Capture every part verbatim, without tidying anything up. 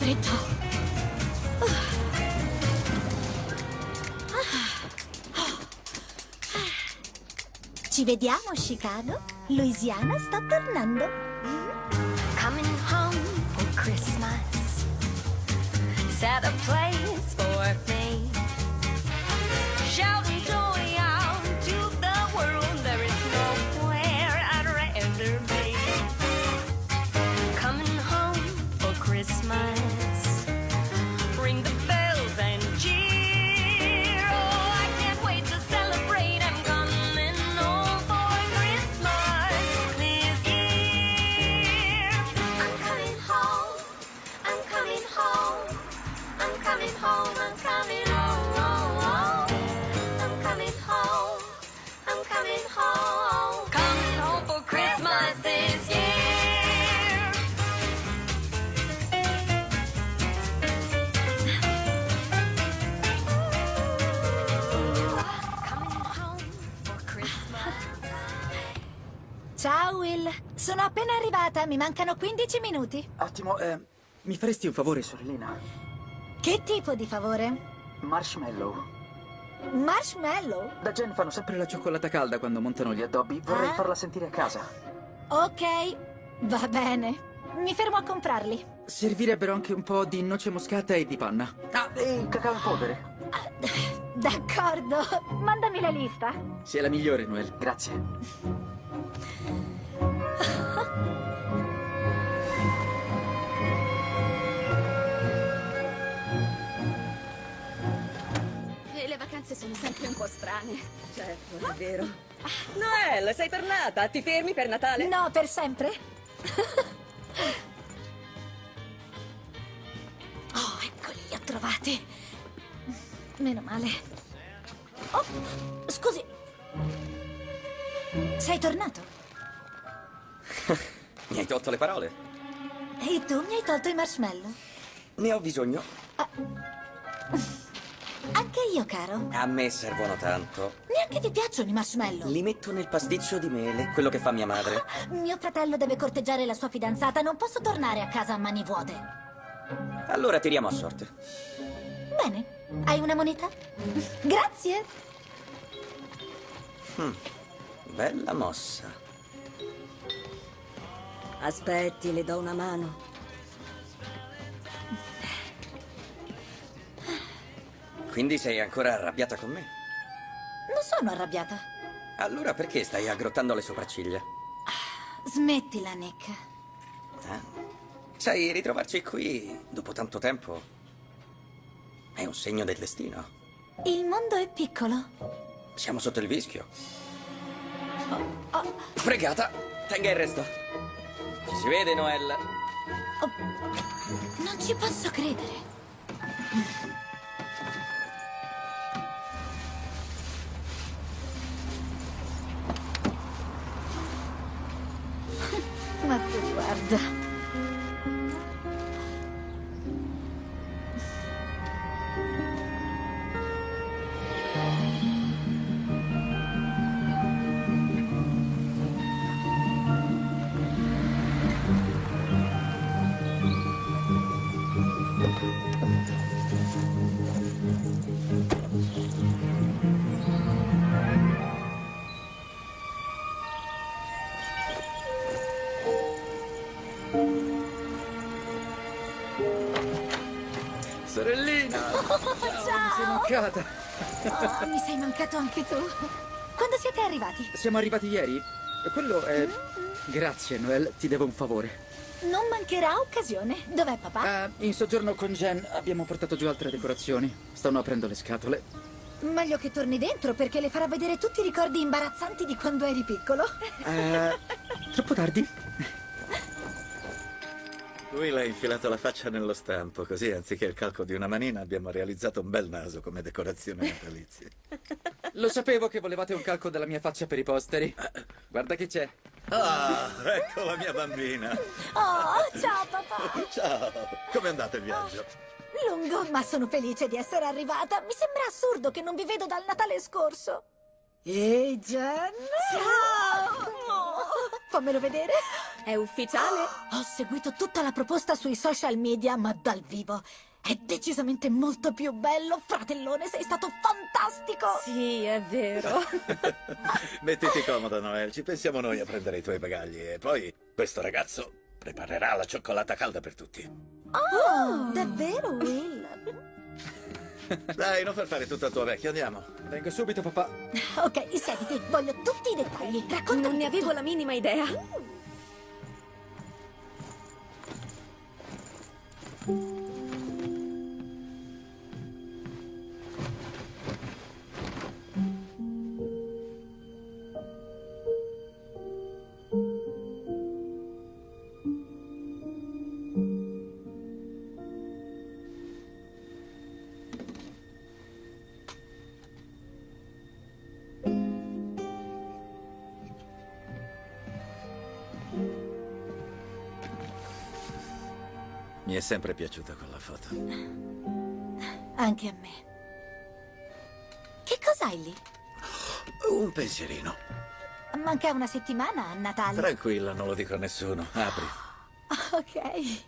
freddo. Ci vediamo, Chicago. Louisiana sta tornando. Coming home for Christmas. Set a place for me. Shouting joy out to the world. There is nowhere I'd rather be. Coming home for Christmas. Ring the bells and cheer. Oh, I can't wait to celebrate. I'm coming home for Christmas this year. I'm coming home. I'm coming home. I'm coming home. I'm coming home. I'm coming home. I'm coming home. Coming home for Christmas this year. Coming home for Christmas. Ciao, Will. Sono appena arrivata. Mi mancano quindici minuti. Attimo, eh, mi faresti un favore, sorellina? Che tipo di favore? Marshmallow. Marshmallow? Da Jen fanno sempre la cioccolata calda quando montano gli addobbi. Vorrei Ah? farla sentire a casa. Ok, va bene. Mi fermo a comprarli. Servirebbero anche un po' di noce moscata e di panna. Ah, e cacao in polvere. D'accordo. Mandami la lista. Sei la migliore, Noel. Grazie. E le vacanze sono sempre un po' strane. Certo, è vero. Noel, sei tornata? Ti fermi per Natale? No, per sempre? Oh, eccoli, li ho trovati. Meno male. Oh, scusi. Sei tornato? Mi hai tolto le parole. E tu mi hai tolto i marshmallow? Ne ho bisogno. Anche io, caro. A me servono tanto. Neanche ti piacciono i marshmallow? Li metto nel pasticcio di mele, quello che fa mia madre. Mio fratello deve corteggiare la sua fidanzata. Non posso tornare a casa a mani vuote. Allora tiriamo a sorte. Bene. Hai una moneta? Grazie. Hmm, bella mossa. Aspetti, le do una mano. Quindi sei ancora arrabbiata con me? Non sono arrabbiata. Allora perché stai aggrottando le sopracciglia? Smettila, Nick. Eh? Sai, ritrovarci qui dopo tanto tempo è un segno del destino. Il mondo è piccolo. Siamo sotto il vischio. Oh, oh, Fregata! Tenga il resto. Ci si vede, Noel. oh. Non ci posso credere. Ma tu guarda. Sorellina! Ciao, mi sei mancata. Oh, mi sei mancato anche tu. Quando siete arrivati? Siamo arrivati ieri. Quello è... Grazie, Noel, ti devo un favore. Non mancherà occasione. Dov'è papà? Eh, in soggiorno con Jen abbiamo portato giù altre decorazioni. Stanno aprendo le scatole. Meglio che torni dentro perché le farà vedere tutti i ricordi imbarazzanti di quando eri piccolo. Eh, troppo tardi? Will ha infilato la faccia nello stampo, così anziché il calco di una manina abbiamo realizzato un bel naso come decorazione natalizia. Lo sapevo che volevate un calco della mia faccia per i posteri. Guarda chi c'è. Ah, ecco la mia bambina. Oh, ciao papà. Ciao, com'è andato il viaggio? Lungo, ma sono felice di essere arrivata. Mi sembra assurdo che non vi vedo dal Natale scorso. Ehi, Jen. Ciao. Oh, fammelo vedere. È ufficiale? Ho seguito tutta la proposta sui social media, ma dal vivo è decisamente molto più bello. Fratellone, sei stato fantastico! Sì, è vero. Mettiti comoda, Noel, ci pensiamo noi a prendere i tuoi bagagli e poi questo ragazzo preparerà la cioccolata calda per tutti. Oh, davvero, Will? Dai, non far fare tutto al tuo vecchio, andiamo. Vengo subito, papà. Ok, siediti, voglio tutti i dettagli. Raccontami Non ne avevo tutto. la minima idea. Mi è sempre piaciuta quella foto. Anche a me. Che cos'hai lì? Un pensierino. Manca una settimana a Natale. Tranquilla, non lo dico a nessuno. Apri. Ok.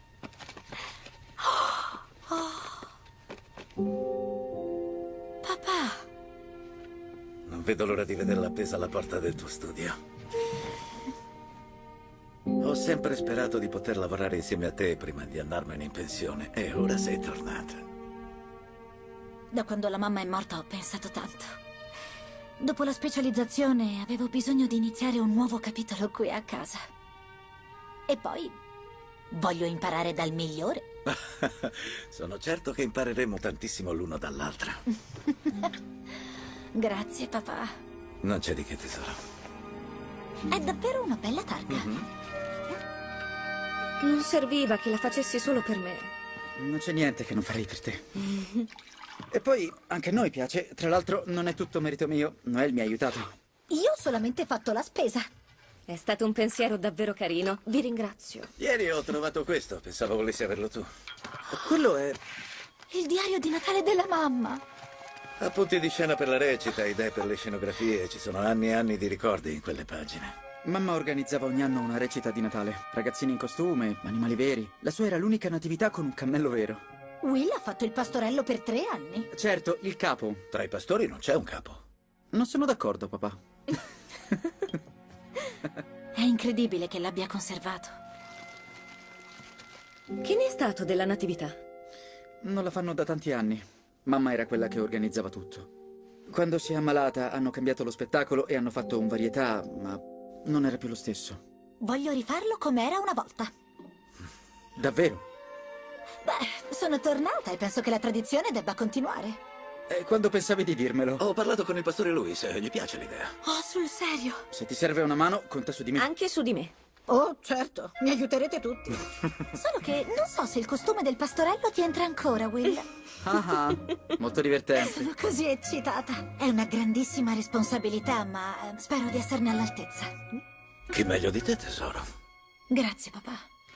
Papà, Non vedo l'ora di vederla appesa alla porta del tuo studio. Ho sempre sperato di poter lavorare insieme a te prima di andarmene in pensione e ora sei tornata. da quando la mamma è morta ho pensato tanto. Dopo la specializzazione avevo bisogno di iniziare un nuovo capitolo qui a casa. E poi voglio imparare dal migliore. Sono certo che impareremo tantissimo l'uno dall'altra. Grazie, papà. Non c'è di che, tesoro. È davvero una bella targa. Non serviva che la facessi solo per me. Non c'è niente che non farei per te. E poi anche a noi piace. Tra l'altro non è tutto merito mio. Noel mi ha aiutato. Io ho solamente fatto la spesa. È stato un pensiero davvero carino. Vi ringrazio. Ieri ho trovato questo, pensavo volessi averlo tu. Quello è... Il diario di Natale della mamma. Appunti di scena per la recita, idee per le scenografie, ci sono anni e anni di ricordi in quelle pagine. Mamma organizzava ogni anno una recita di Natale. Ragazzini in costume, animali veri. La sua era l'unica natività con un cammello vero. Will ha fatto il pastorello per tre anni. Certo, il capo. Tra i pastori non c'è un capo. Non sono d'accordo, papà. È incredibile che l'abbia conservato. Che ne è stato della natività? Non la fanno da tanti anni. Mamma era quella che organizzava tutto. Quando si è ammalata hanno cambiato lo spettacolo e hanno fatto un varietà, ma non era più lo stesso. Voglio rifarlo come era una volta. Davvero? Beh, sono tornata e penso che la tradizione debba continuare. E quando pensavi di dirmelo? Ho parlato con il pastore Luis, gli piace l'idea. Oh, sul serio? Se ti serve una mano, conta su di me. Anche su di me. Oh, certo. Mi aiuterete tutti. Solo che non so se il costume del pastorello ti entra ancora, Will. Ah, ah, molto divertente. Sono così eccitata. È una grandissima responsabilità, ma eh, spero di esserne all'altezza. Chi meglio di te, tesoro? Grazie, papà.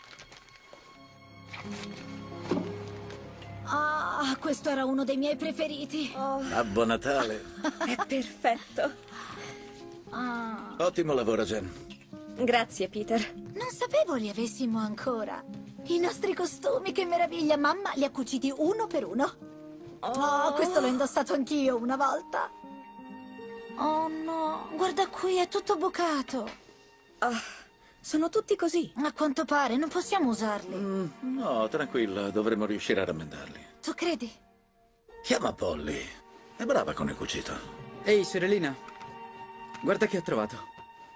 Ah, questo era uno dei miei preferiti. Oh, Babbo Natale. è perfetto. Ah, Ottimo lavoro, Jen. Grazie, Peter. non sapevo li avessimo ancora. I nostri costumi, che meraviglia. Mamma li ha cuciti uno per uno. Oh, questo l'ho indossato anch'io una volta. Oh no, guarda qui, è tutto bucato. Ah, sono tutti così. A quanto pare non possiamo usarli. Mm, no, tranquilla, dovremo riuscire a rammendarli. Tu credi? Chiama Polly. È brava con il cucito. Ehi, sorellina. Guarda che ho trovato.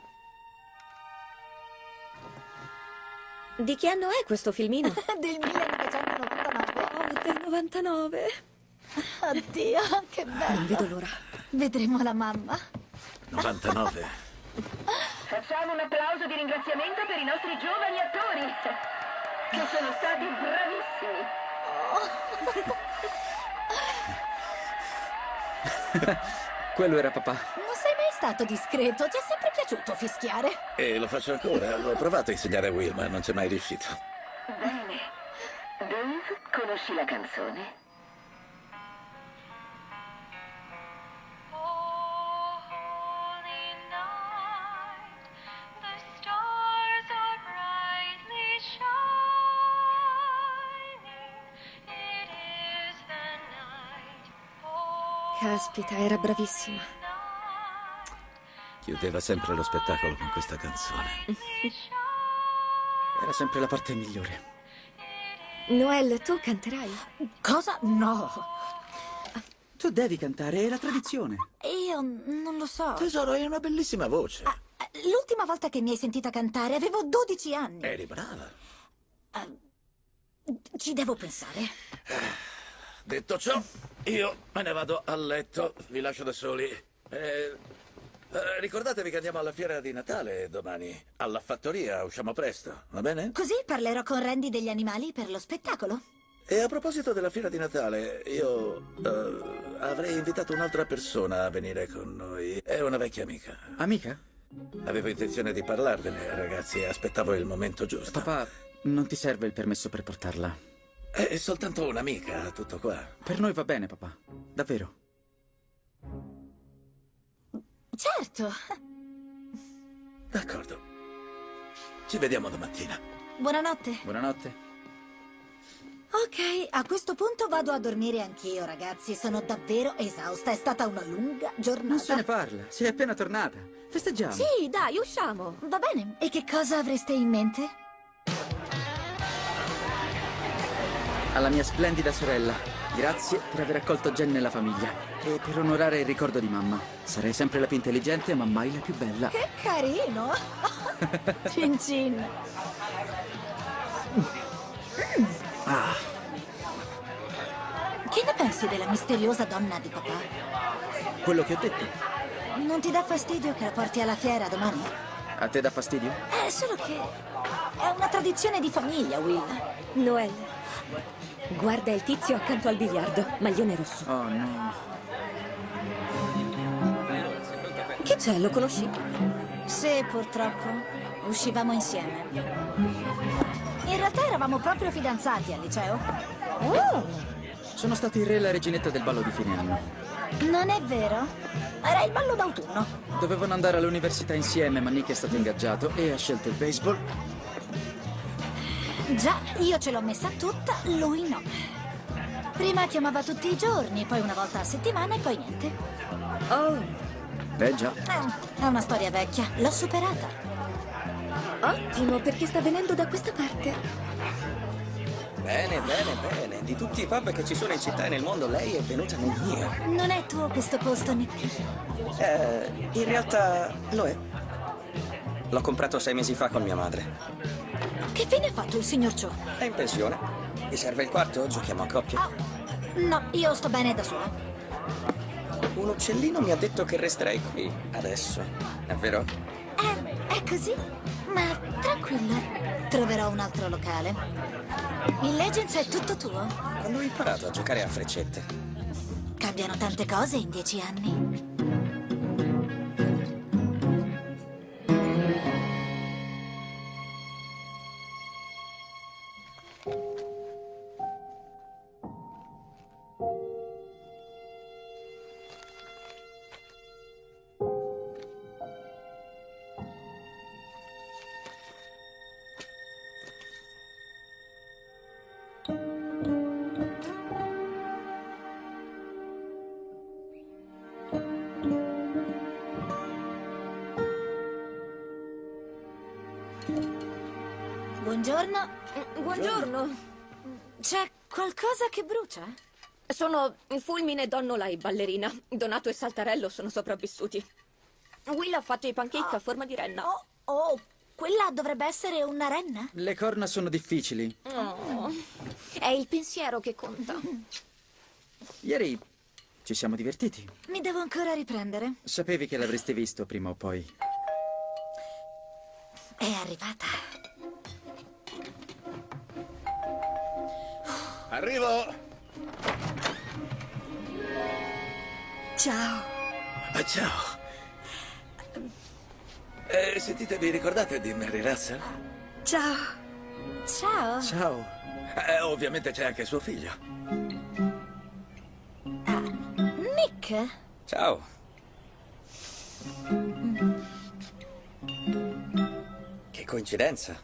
Di che anno è questo filmino? Del millenovecentonovantanove. Oh, del novantanove. Oddio, che Non bello. vedo l'ora. Vedremo la mamma. novantanove. Facciamo un applauso di ringraziamento per i nostri giovani attori, che sono stati bravissimi. Quello era papà. Non sei mai stato discreto, ti è sempre piaciuto fischiare. E lo faccio ancora. Ho provato a insegnare a Will, ma non c'è mai riuscito. Bene. Dave, conosci la canzone? Holy night, the stars are bright. Caspita, era bravissima. Chiudeva sempre lo spettacolo con questa canzone. Era sempre la parte migliore. Noel, tu canterai? Cosa? No. Tu devi cantare, è la tradizione. Io non lo so. Tesoro, hai una bellissima voce. Ah, l'ultima volta che mi hai sentita cantare avevo dodici anni. Eri brava. Ci devo pensare. Detto ciò, io me ne vado a letto. Vi lascio da soli. Eh, eh, ricordatevi che andiamo alla fiera di Natale domani. Alla fattoria, usciamo presto, va bene? Così parlerò con Randy degli animali per lo spettacolo. E a proposito della fiera di Natale, io eh, avrei invitato un'altra persona a venire con noi. È una vecchia amica. Amica? Avevo intenzione di parlarvene, ragazzi. Aspettavo il momento giusto. Papà, non ti serve il permesso per portarla. È soltanto un'amica, tutto qua. Per noi va bene, papà. Davvero. Certo. D'accordo. Ci vediamo domattina. Buonanotte. Buonanotte. Ok, a questo punto vado a dormire anch'io, ragazzi. Sono davvero esausta. È stata una lunga giornata. Non se ne parla. Sei appena tornata. Festeggiamo. Sì, dai, usciamo. Va bene. E che cosa avreste in mente? Alla mia splendida sorella, grazie per aver accolto Jen nella famiglia e per onorare il ricordo di mamma. Sarei sempre la più intelligente, ma mai la più bella. Che carino! Cin cin. Ah, Che ne pensi della misteriosa donna di papà? quello che ho detto. Non ti dà fastidio che la porti alla fiera domani? A te dà fastidio? È solo che è una tradizione di famiglia, Will. Noel, guarda il tizio accanto al biliardo, maglione rosso. Oh no. Che c'è, lo conosci? Sì, purtroppo. Uscivamo insieme. In realtà eravamo proprio fidanzati al liceo. Oh, Sono stato il re e la reginetta del ballo di fine anno. Non è vero? Era il ballo d'autunno. Dovevano andare all'università insieme, ma Nick è stato ingaggiato e ha scelto il baseball. Già, io ce l'ho messa tutta, lui no. Prima chiamava tutti i giorni, poi una volta a settimana e poi niente. oh, Beh già. Eh, è una storia vecchia, l'ho superata. ottimo, perché sta venendo da questa parte. Bene, bene, bene. Di tutti i pub che ci sono in città e nel mondo, lei è venuta nel mio. Non è tuo questo posto, Nick? Eh, in realtà lo è. L'ho comprato sei mesi fa con mia madre. Che fine ha fatto il signor Joe? È in pensione. Mi serve il quarto? Giochiamo a coppia. Ah, no, io sto bene da sola. Un uccellino mi ha detto che resterei qui, adesso. È vero? È, è così? Ma tranquilla, troverò un altro locale. Il Legends è tutto tuo. Quando ho imparato a giocare a freccette. Cambiano tante cose in dieci anni. Buongiorno. Buongiorno. C'è qualcosa che brucia? Sono Fulmine Donnolai, ballerina. Donato e Saltarello sono sopravvissuti. Will ha fatto i pancake a forma di renna. Oh, oh, quella dovrebbe essere una renna? Le corna sono difficili. Oh, è il pensiero che conta. Ieri ci siamo divertiti. Mi devo ancora riprendere. Sapevi che l'avresti visto prima o poi. È arrivata. Arrivo! Ciao. Ah, ciao! Eh, sentite, vi ricordate di Mary Russell? Ciao. Ciao. Ciao. Eh, ovviamente c'è anche suo figlio. Ah, Nick? Ciao. Che coincidenza.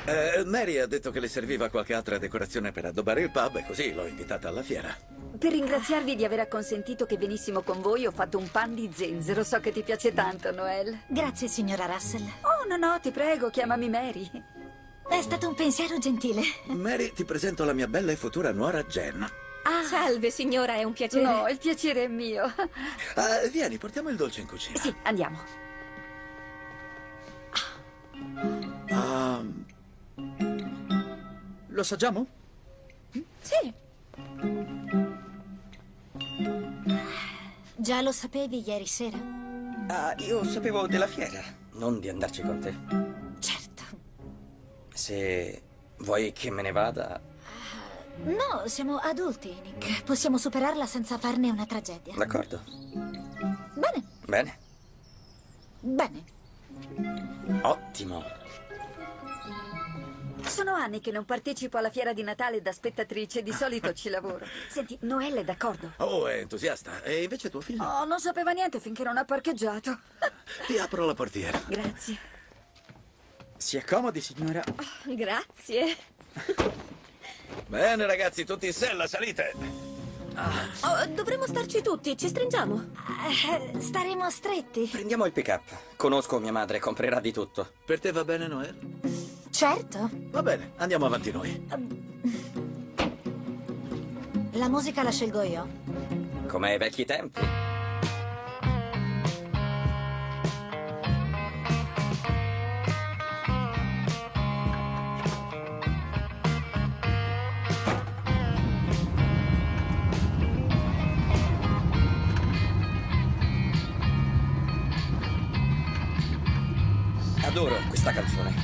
Eh, Mary ha detto che le serviva qualche altra decorazione per addobbare il pub e così l'ho invitata alla fiera. Per ringraziarvi di aver acconsentito che venissimo con voi, ho fatto un pan di zenzero. So che ti piace tanto, Noel. Grazie, signora Russell. Oh, no, no, ti prego, chiamami Mary. È stato un pensiero gentile. Mary, ti presento la mia bella e futura nuora Jen. Ah, salve signora, è un piacere. No, il piacere è mio. Ah, vieni, portiamo il dolce in cucina. Sì, andiamo. Ah, lo assaggiamo? Sì. Già lo sapevi ieri sera? Ah, io sapevo della fiera, non di andarci con te. Certo. Se vuoi che me ne vada... No, siamo adulti, Nick. Possiamo superarla senza farne una tragedia. D'accordo. Bene, Bene. bene. Ottimo. Sono anni che non partecipo alla fiera di Natale da spettatrice, di solito ci lavoro. Senti, Noel è d'accordo? Oh, è entusiasta. E invece tuo figlio? Oh, non sapeva niente finché non ha parcheggiato. Ti apro la portiera. Grazie. Si accomodi, signora. Oh, grazie. Bene, ragazzi, tutti in sella, salite. Oh, dovremmo starci tutti, ci stringiamo. Eh, staremo stretti. Prendiamo il pick-up. Conosco mia madre, comprerà di tutto. Per te va bene, Noel? Certo. Va bene, andiamo avanti noi. La musica la scelgo io. Come ai vecchi tempi. Adoro questa canzone.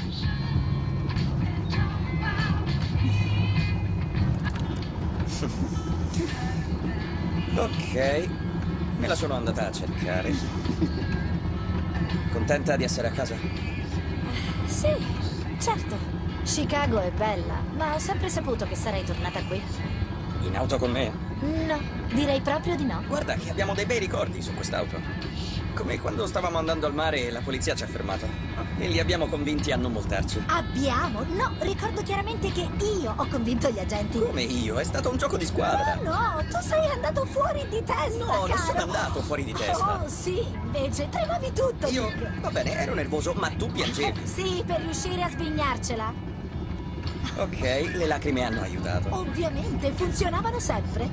Ok, me la sono andata a cercare. Contenta di essere a casa? Sì, certo. Chicago è bella, ma ho sempre saputo che sarei tornata qui. In auto con me? No, direi proprio di no. Guarda che abbiamo dei bei ricordi su quest'auto. Come quando stavamo andando al mare e la polizia ci ha fermato. E li abbiamo convinti a non multarci. Abbiamo? No, ricordo chiaramente che io ho convinto gli agenti. Come io? È stato un gioco di squadra. No, no, tu sei andato fuori di testa, No, non caro. sono andato fuori di testa. Oh, sì, invece tremavi tutto, Io, Nick. va bene, ero nervoso, ma tu piangevi. Sì, per riuscire a svignarcela. Ok, le lacrime hanno aiutato. Ovviamente, funzionavano sempre.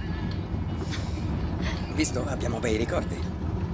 Visto, abbiamo bei ricordi.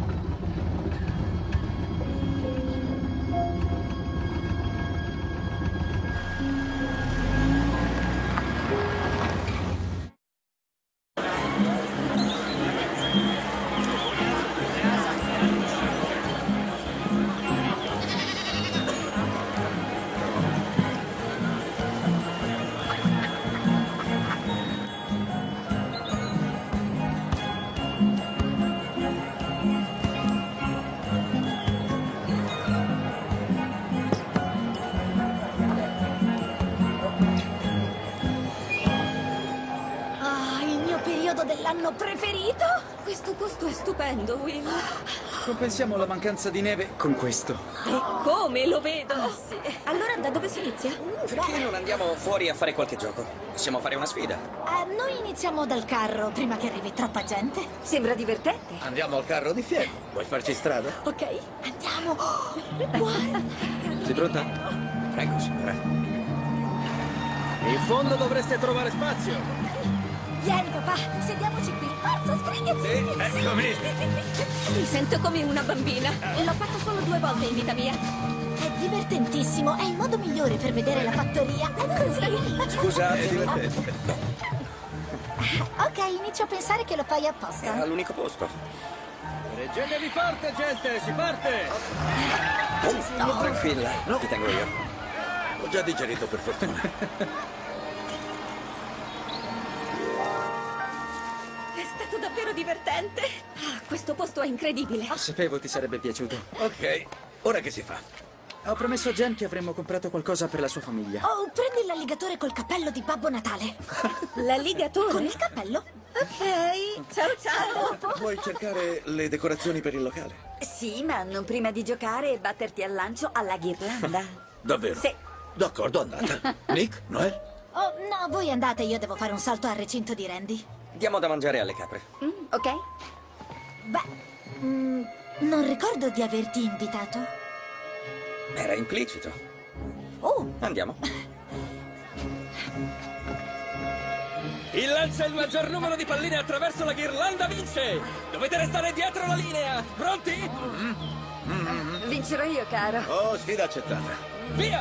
Ah, il mio periodo dell'anno preferito. Questo posto è stupendo, Will. Compensiamo la mancanza di neve con questo. E come lo vedo? Allora, da dove si inizia? Perché non andiamo fuori a fare qualche gioco? Possiamo fare una sfida. Eh, noi iniziamo dal carro prima che arrivi troppa gente. Sembra divertente. Andiamo al carro di fieno. Vuoi farci strada? Ok, andiamo. Guarda. Sei pronta? Prego, signora. In fondo dovreste trovare spazio. Vieni, papà, sediamoci qui. Forza, sbrigati. Sì, eccomi. Mi sento come una bambina. L'ho fatto solo due volte in vita mia. È divertentissimo, è il modo migliore per vedere la fattoria. Così. Scusate, Ok, inizio a pensare che lo fai apposta. era l'unico posto. Reggetevi forte, gente, si parte! Oh, tranquilla, ti tengo io. Ho già digerito, per fortuna. È stato davvero divertente. Ah, questo posto è incredibile. Sapevo ti sarebbe piaciuto. Ok, ora che si fa? Ho promesso a Jen che avremmo comprato qualcosa per la sua famiglia. Oh, prendi l'alligatore col cappello di Babbo Natale. L'alligatore? Con il cappello? Ok, ciao ciao. Vuoi cercare le decorazioni per il locale? Sì, ma non prima di giocare e batterti al lancio alla ghirlanda. Davvero? Sì. D'accordo, andata. Nick, Noel? Oh, no, voi andate, io devo fare un salto al recinto di Randy. Diamo da mangiare alle capre. Mm, ok? Beh, mm, non ricordo di averti invitato. Era implicito. Oh, Andiamo. Il lancia il maggior numero di palline attraverso la ghirlanda vince! Dovete restare dietro la linea! Pronti? Vincerò io, caro. Oh, sfida accettata. Via!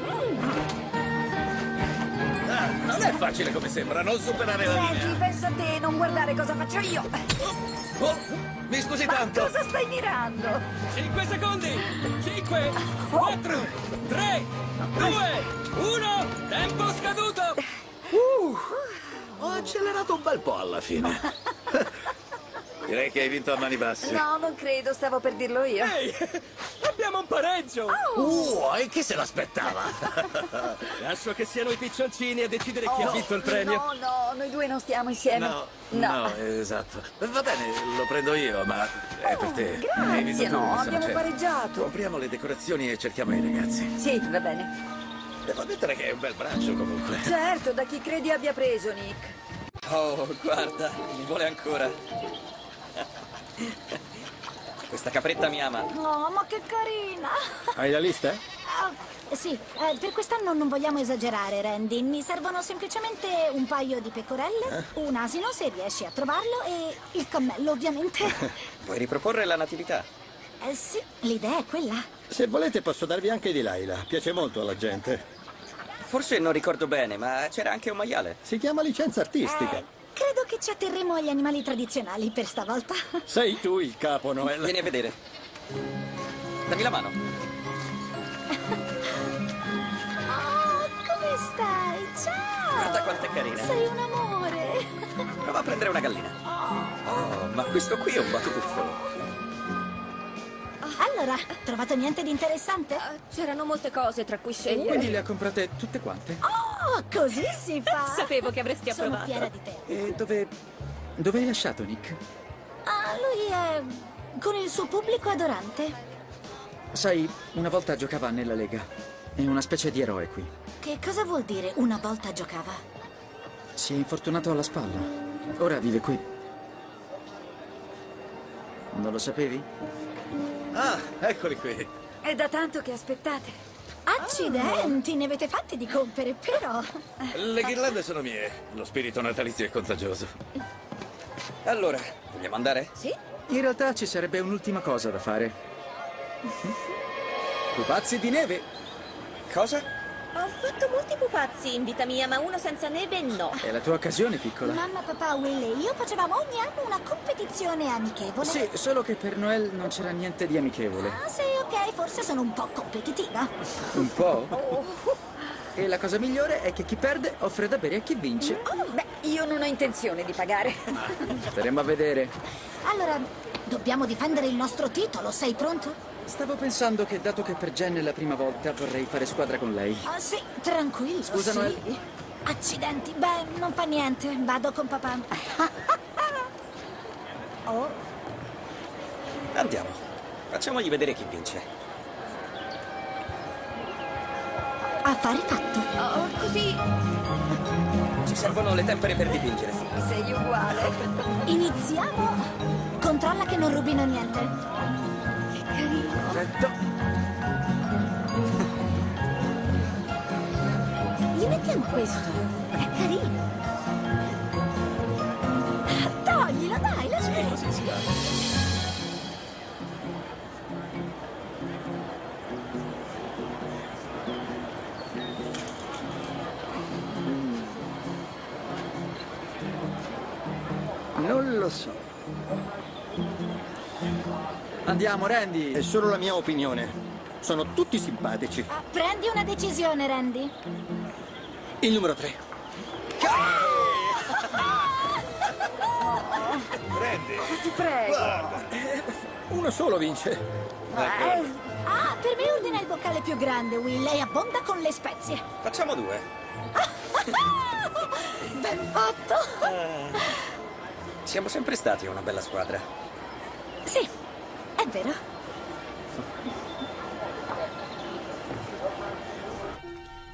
Ah, non è facile come sembra, non superare la Senti, linea. pensa a te, non guardare cosa faccio io. Oh, mi scusi tanto. Cosa stai mirando? cinque secondi! cinque, quattro, tre, due, uno! Tempo scaduto! Uh, ho accelerato un bel po' alla fine. Direi che hai vinto a mani basse. No, non credo, stavo per dirlo io. Ehi! Abbiamo un pareggio! Uh, e chi se l'aspettava? Lascio che siano i piccioncini a decidere chi ha vinto il premio. No, no, noi due non stiamo insieme. No, No. no, esatto. Va bene, lo prendo io, ma è per te. Hai vinto Grazie, tu, no, sono abbiamo certo. pareggiato. Compriamo le decorazioni e cerchiamo i ragazzi. Sì, va bene. Devo ammettere che è un bel braccio comunque. Certo, da chi credi abbia preso, Nick. Oh, guarda, mi vuole ancora. Questa capretta mi ama. oh, ma che carina. Hai la lista? Ah, sì, eh, per quest'anno non vogliamo esagerare, Randy. Mi servono semplicemente un paio di pecorelle, un asino se riesci a trovarlo e il cammello, ovviamente. Vuoi riproporre la natività? Eh, sì, l'idea è quella. Se volete posso darvi anche di Laila, piace molto alla gente. Forse non ricordo bene, ma c'era anche un maiale. Si chiama licenza artistica. Eh, credo che ci atterremo agli animali tradizionali per stavolta. Sei tu il capo, Noel. Vieni a vedere. Dammi la mano. Oh, come stai? Ciao! Guarda quanto è carina. Sei un amore. Prova a prendere una gallina. Oh, ma questo qui è un batuffolo. Allora, trovato niente di interessante? C'erano molte cose tra cui scegliere. Quindi le ha comprate tutte quante? Oh, così si fa. Sapevo che avresti Sono approvato. fiera di te. E dove... dove hai lasciato Nick? Ah, lui è con il suo pubblico adorante. Sai, una volta giocava nella Lega. È una specie di eroe qui. Che cosa vuol dire una volta giocava? Si è infortunato alla spalla. Ora vive qui. Non lo sapevi? Ah, eccoli qui. È da tanto che aspettate. Accidenti, ne avete fatti di compere, però. Le ghirlande sono mie. Lo spirito natalizio è contagioso. Allora, vogliamo andare? Sì? In realtà ci sarebbe un'ultima cosa da fare. Pupazzi di neve! Cosa? Ho fatto molti pupazzi in vita mia, ma uno senza neve no. È la tua occasione, piccola. Mamma, papà, Will e io facevamo ogni anno una competizione amichevole. Sì, solo che per Noel non c'era niente di amichevole. Ah, sì, ok, forse sono un po' competitiva. Un po'? E la cosa migliore è che chi perde offre da bere a chi vince. Oh, beh, io non ho intenzione di pagare. Staremo a vedere. Allora, dobbiamo difendere il nostro titolo, sei pronto? Stavo pensando che, dato che per Jen è la prima volta, vorrei fare squadra con lei. Ah, sì, tranquillo. Scusa, sì. Noel. Accidenti, beh, non fa niente, vado con papà. Oh, Andiamo. Facciamogli vedere chi vince. affare fatto. Oh, così. Ci servono le tempere per dipingere. Sei uguale. Iniziamo. Controlla che non rubino niente. Che carino. Perfetto. Gli mettiamo questo. È carino. Toglilo, dai, la smetti. Così si fa. Non lo so. Andiamo, Randy. È solo la mia opinione. Sono tutti simpatici. Prendi una decisione, Randy. Il numero tre. Prendi. Ti prego. Uno solo vince. Eh, Ah, per me ordina il boccale più grande, Will, e abbonda con le spezie. Facciamo due. Ben fatto. Siamo sempre stati una bella squadra. Sì, è vero.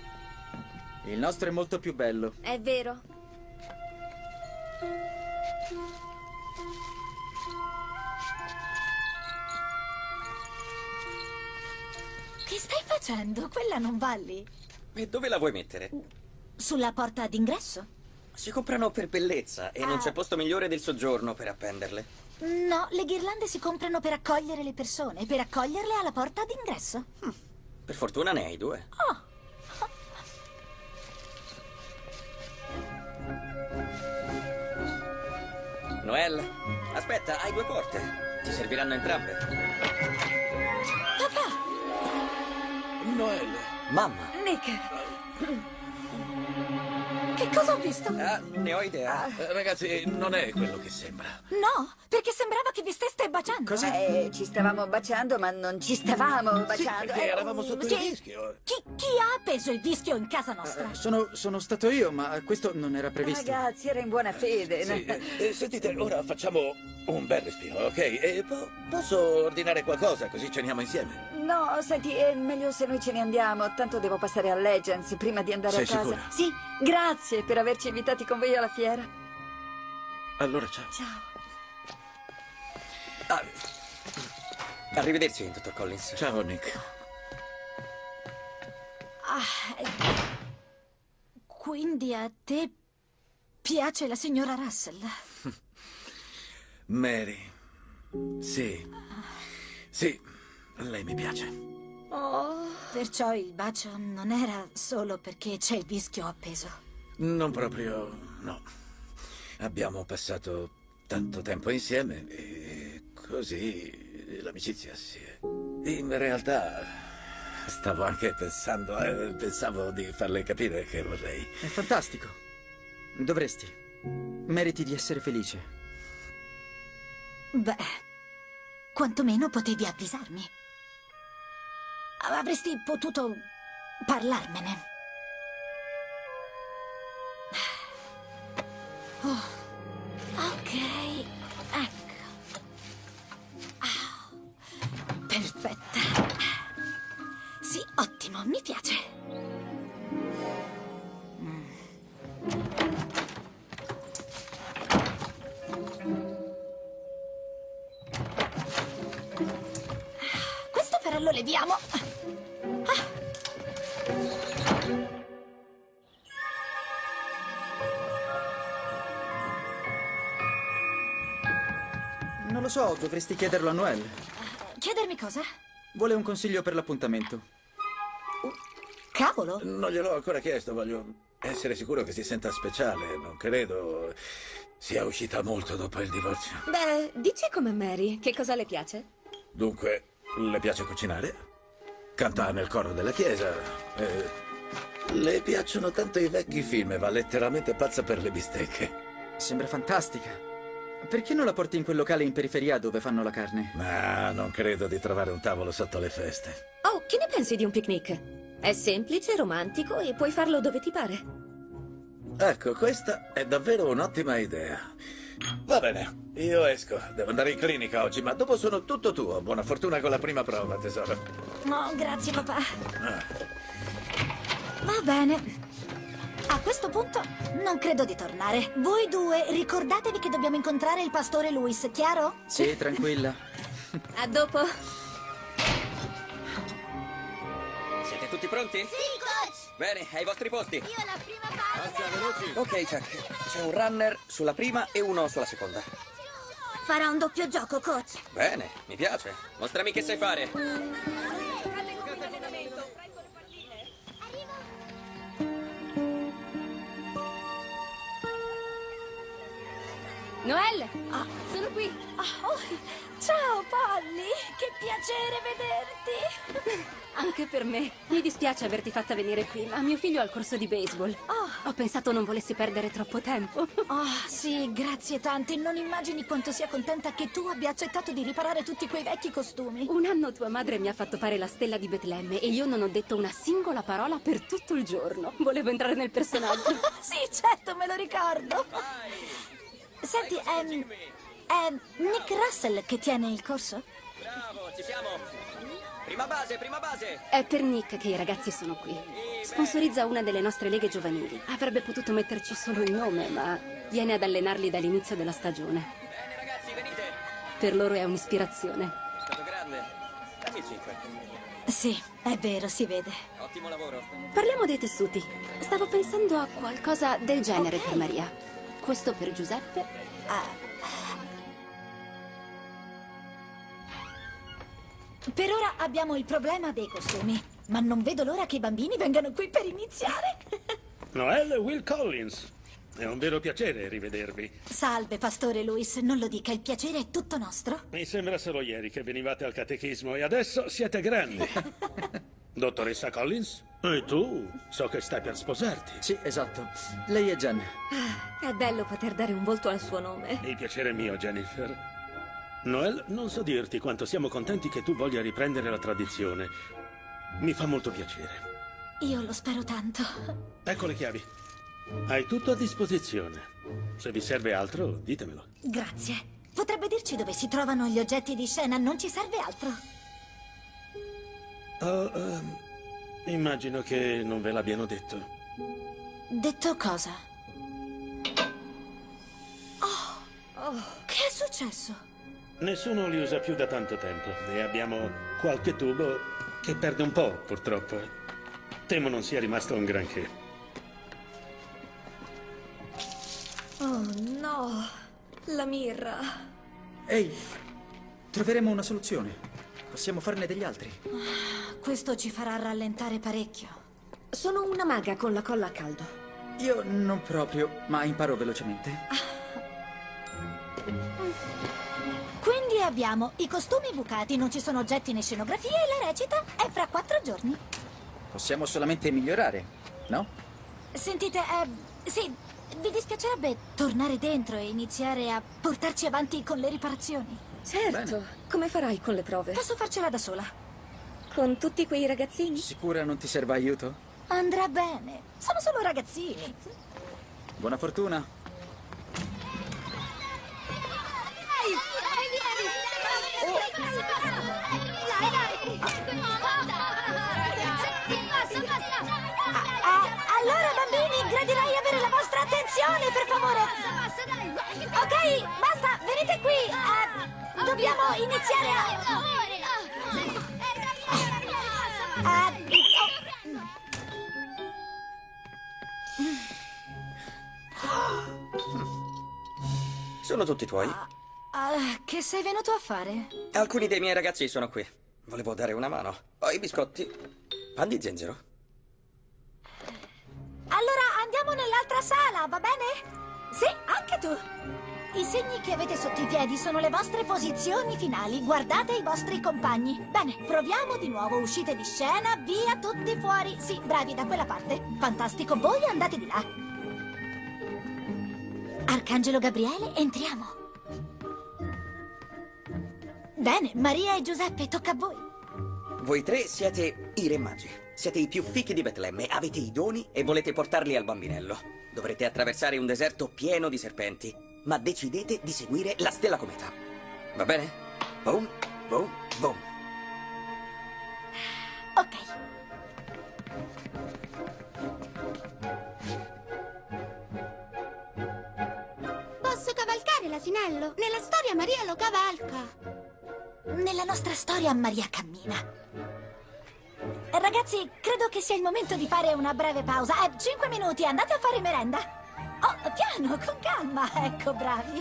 Il nostro è molto più bello. È vero. Che stai facendo? Quella non va lì. E dove la vuoi mettere? Sulla porta d'ingresso? Si comprano per bellezza e non c'è posto migliore del soggiorno per appenderle. No, le ghirlande si comprano per accogliere le persone, per accoglierle alla porta d'ingresso. Hm. Per fortuna ne hai due. Oh. Noelle, aspetta, hai due porte. Ti serviranno entrambe. Papà! Noelle. Mamma. Nick! Che cosa ho visto? Ah, ne ho idea. Eh, ragazzi, non è quello che sembra. No, perché sembrava che vi steste baciando. Eh, ci stavamo baciando, ma non ci stavamo baciando. Perché Eh, eravamo sotto Chi, il rischio. chi, chi ha appeso il vischio in casa nostra? Eh, sono, sono stato io, ma questo non era previsto. Ragazzi, era in buona fede. Sì, eh, eh, sentite, ora facciamo un bel respiro, ok? E po- posso ordinare qualcosa, così ceniamo insieme? No, senti, è meglio se noi ce ne andiamo. Tanto devo passare a Legends prima di andare Sei a casa. sicura? Sì, grazie per averci invitati con voi alla fiera. Allora, ciao. Ciao. Ah, arrivederci, dottor Collins. Ciao, Nick. Ah, eh, quindi a te piace la signora Russell? Mary. Sì. Sì, lei mi piace. Oh. Perciò il bacio non era solo perché c'è il vischio appeso. Non proprio, no. Abbiamo passato tanto tempo insieme e così l'amicizia si è... In realtà stavo anche pensando, eh, pensavo di farle capire che vorrei... È fantastico. Dovresti. Meriti di essere felice. Beh, quantomeno potevi avvisarmi. Avresti potuto parlarmene. Oh, ok, ecco. Ah, perfetta. Sì, ottimo, mi piace. Mm. Questo però lo leviamo. Ah. Non lo so, dovresti chiederlo a Noelle. Chiedermi cosa? Vuole un consiglio per l'appuntamento. Cavolo! Non gliel'ho ancora chiesto, voglio essere sicuro che si senta speciale. Non credo sia uscita molto dopo il divorzio. Beh, dici come Mary, che cosa le piace? Dunque, le piace cucinare? Canta nel coro della chiesa? Eh, le piacciono tanto i vecchi film e va letteralmente pazza per le bistecche. Sembra fantastica. Perché non la porti in quel locale in periferia dove fanno la carne? Ma non credo di trovare un tavolo sotto le feste. Oh, che ne pensi di un picnic? È semplice, romantico e puoi farlo dove ti pare. Ecco, questa è davvero un'ottima idea. Va bene, io esco. Devo andare in clinica oggi, ma dopo sono tutto tuo. Buona fortuna con la prima prova, tesoro. No, grazie papà. Ah. Va bene. A questo punto non credo di tornare. Voi due ricordatevi che dobbiamo incontrare il pastore Luis, chiaro? Sì, tranquilla. A dopo. Siete tutti pronti? Sì, coach! Bene, ai vostri posti. Io la prima parte. Ok, Chuck. C'è un runner sulla prima e uno sulla seconda. Farà un doppio gioco, coach. Bene, mi piace. Mostrami che sai fare. Noelle, ah, sono qui. Oh, ciao, Polly. Che piacere vederti. Anche per me. Mi dispiace averti fatta venire qui, ma mio figlio ha il corso di baseball. Oh. Ho pensato non volessi perdere troppo tempo. Oh, sì, grazie tante. Non immagini quanto sia contenta che tu abbia accettato di riparare tutti quei vecchi costumi. Un anno tua madre mi ha fatto fare la stella di Betlemme e io non ho detto una singola parola per tutto il giorno. Volevo entrare nel personaggio. Sì, certo, me lo ricordo. Senti, è, è Nick Russell che tiene il corso? Bravo, ci siamo. Prima base, prima base! È per Nick che i ragazzi sono qui. Sponsorizza una delle nostre leghe giovanili. Avrebbe potuto metterci solo il nome, ma viene ad allenarli dall'inizio della stagione. Bene ragazzi, venite! Per loro è un'ispirazione. È stato grande. Dammi il cinque. Sì, è vero, si vede. Ottimo lavoro. Parliamo dei tessuti. Stavo pensando a qualcosa del genere Ok. per Maria. Questo per Giuseppe. Ah. Per ora abbiamo il problema dei costumi, ma non vedo l'ora che i bambini vengano qui per iniziare. Noelle Will Collins. È un vero piacere rivedervi. Salve, pastore Luis, non lo dica, il piacere è tutto nostro. Mi sembra solo ieri che venivate al catechismo e adesso siete grandi. Dottoressa Collins? E tu? So che stai per sposarti. Sì, esatto. Lei è Jen. Ah, è bello poter dare un volto al suo nome. Il piacere è mio, Jennifer. Noel, non so dirti quanto siamo contenti che tu voglia riprendere la tradizione. Mi fa molto piacere. Io lo spero tanto. Ecco le chiavi. Hai tutto a disposizione. Se vi serve altro, ditemelo. Grazie. Potrebbe dirci dove si trovano gli oggetti di scena? Non ci serve altro. Oh, ehm, immagino che non ve l'abbiano detto. Detto cosa? Oh, oh, che è successo? Nessuno li usa più da tanto tempo e abbiamo qualche tubo che perde un po', purtroppo. Temo non sia rimasto un granché. Oh no, la mirra. Ehi, troveremo una soluzione. Possiamo farne degli altri. Questo ci farà rallentare parecchio. Sono una maga con la colla a caldo. Io non proprio, ma imparo velocemente. Quindi abbiamo i costumi bucati, non ci sono oggetti né scenografie e la recita è fra quattro giorni. Possiamo solamente migliorare, no? Sentite, eh, sì, vi dispiacerebbe tornare dentro e iniziare a portarci avanti con le riparazioni? Certo, Bene. come farai con le prove? Posso farcela da sola? Con tutti quei ragazzini? Sicura non ti serva aiuto? Andrà bene, sono solo ragazzini. Buona fortuna. Allora, bambini, gradirei avere la vostra attenzione, per favore. Ok, basta, venite qui. Eh, dobbiamo iniziare a... a... Sono tutti tuoi? Ah, che sei venuto a fare? Alcuni dei miei ragazzi sono qui. Volevo dare una mano. Ho i biscotti. Pan di zenzero. Allora andiamo nell'altra sala, va bene? Sì, anche tu. I segni che avete sotto i piedi sono le vostre posizioni finali. Guardate i vostri compagni. Bene, proviamo di nuovo. Uscite di scena, via, tutti fuori. Sì, bravi, da quella parte. Fantastico, voi andate di là. Arcangelo Gabriele, entriamo. Bene, Maria e Giuseppe, tocca a voi. Voi tre siete i re magi. Siete i più fichi di Betlemme. Avete i doni e volete portarli al bambinello. Dovrete attraversare un deserto pieno di serpenti, ma decidete di seguire la stella cometa. Va bene? Boom, boom, boom. Ok. Posso cavalcare l'asinello? Nella storia Maria lo cavalca. Nella nostra storia Maria cammina. Ragazzi, credo che sia il momento di fare una breve pausa. Eh, cinque minuti, andate a fare merenda. Oh, piano, con calma. Ecco, bravi.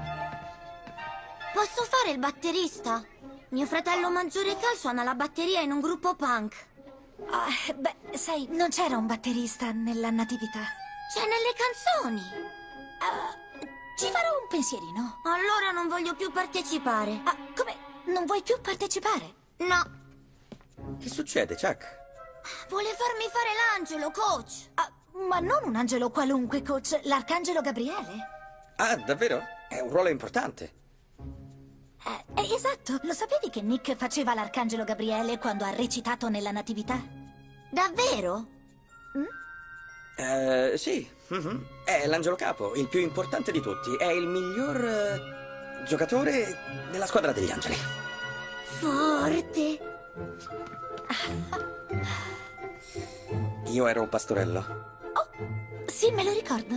Posso fare il batterista? Mio fratello maggiore Cal suona la batteria in un gruppo punk. Ah, beh, sai, non c'era un batterista nella natività. C'è nelle canzoni. Uh, ci farò un pensierino. Allora non voglio più partecipare. Ah, come? Non vuoi più partecipare? No. Che succede, Chuck? Vuole farmi fare l'angelo, coach. Ah, ma non un angelo qualunque, coach. L'arcangelo Gabriele. Ah, davvero? È un ruolo importante. Eh, eh, esatto. Lo sapevi che Nick faceva l'arcangelo Gabriele quando ha recitato nella natività? Davvero? Mm? Eh, sì. Mm-hmm. È l'angelo capo, il più importante di tutti. È il miglior eh, giocatore della squadra degli angeli. Forte. Io ero un pastorello. Sì, me lo ricordo.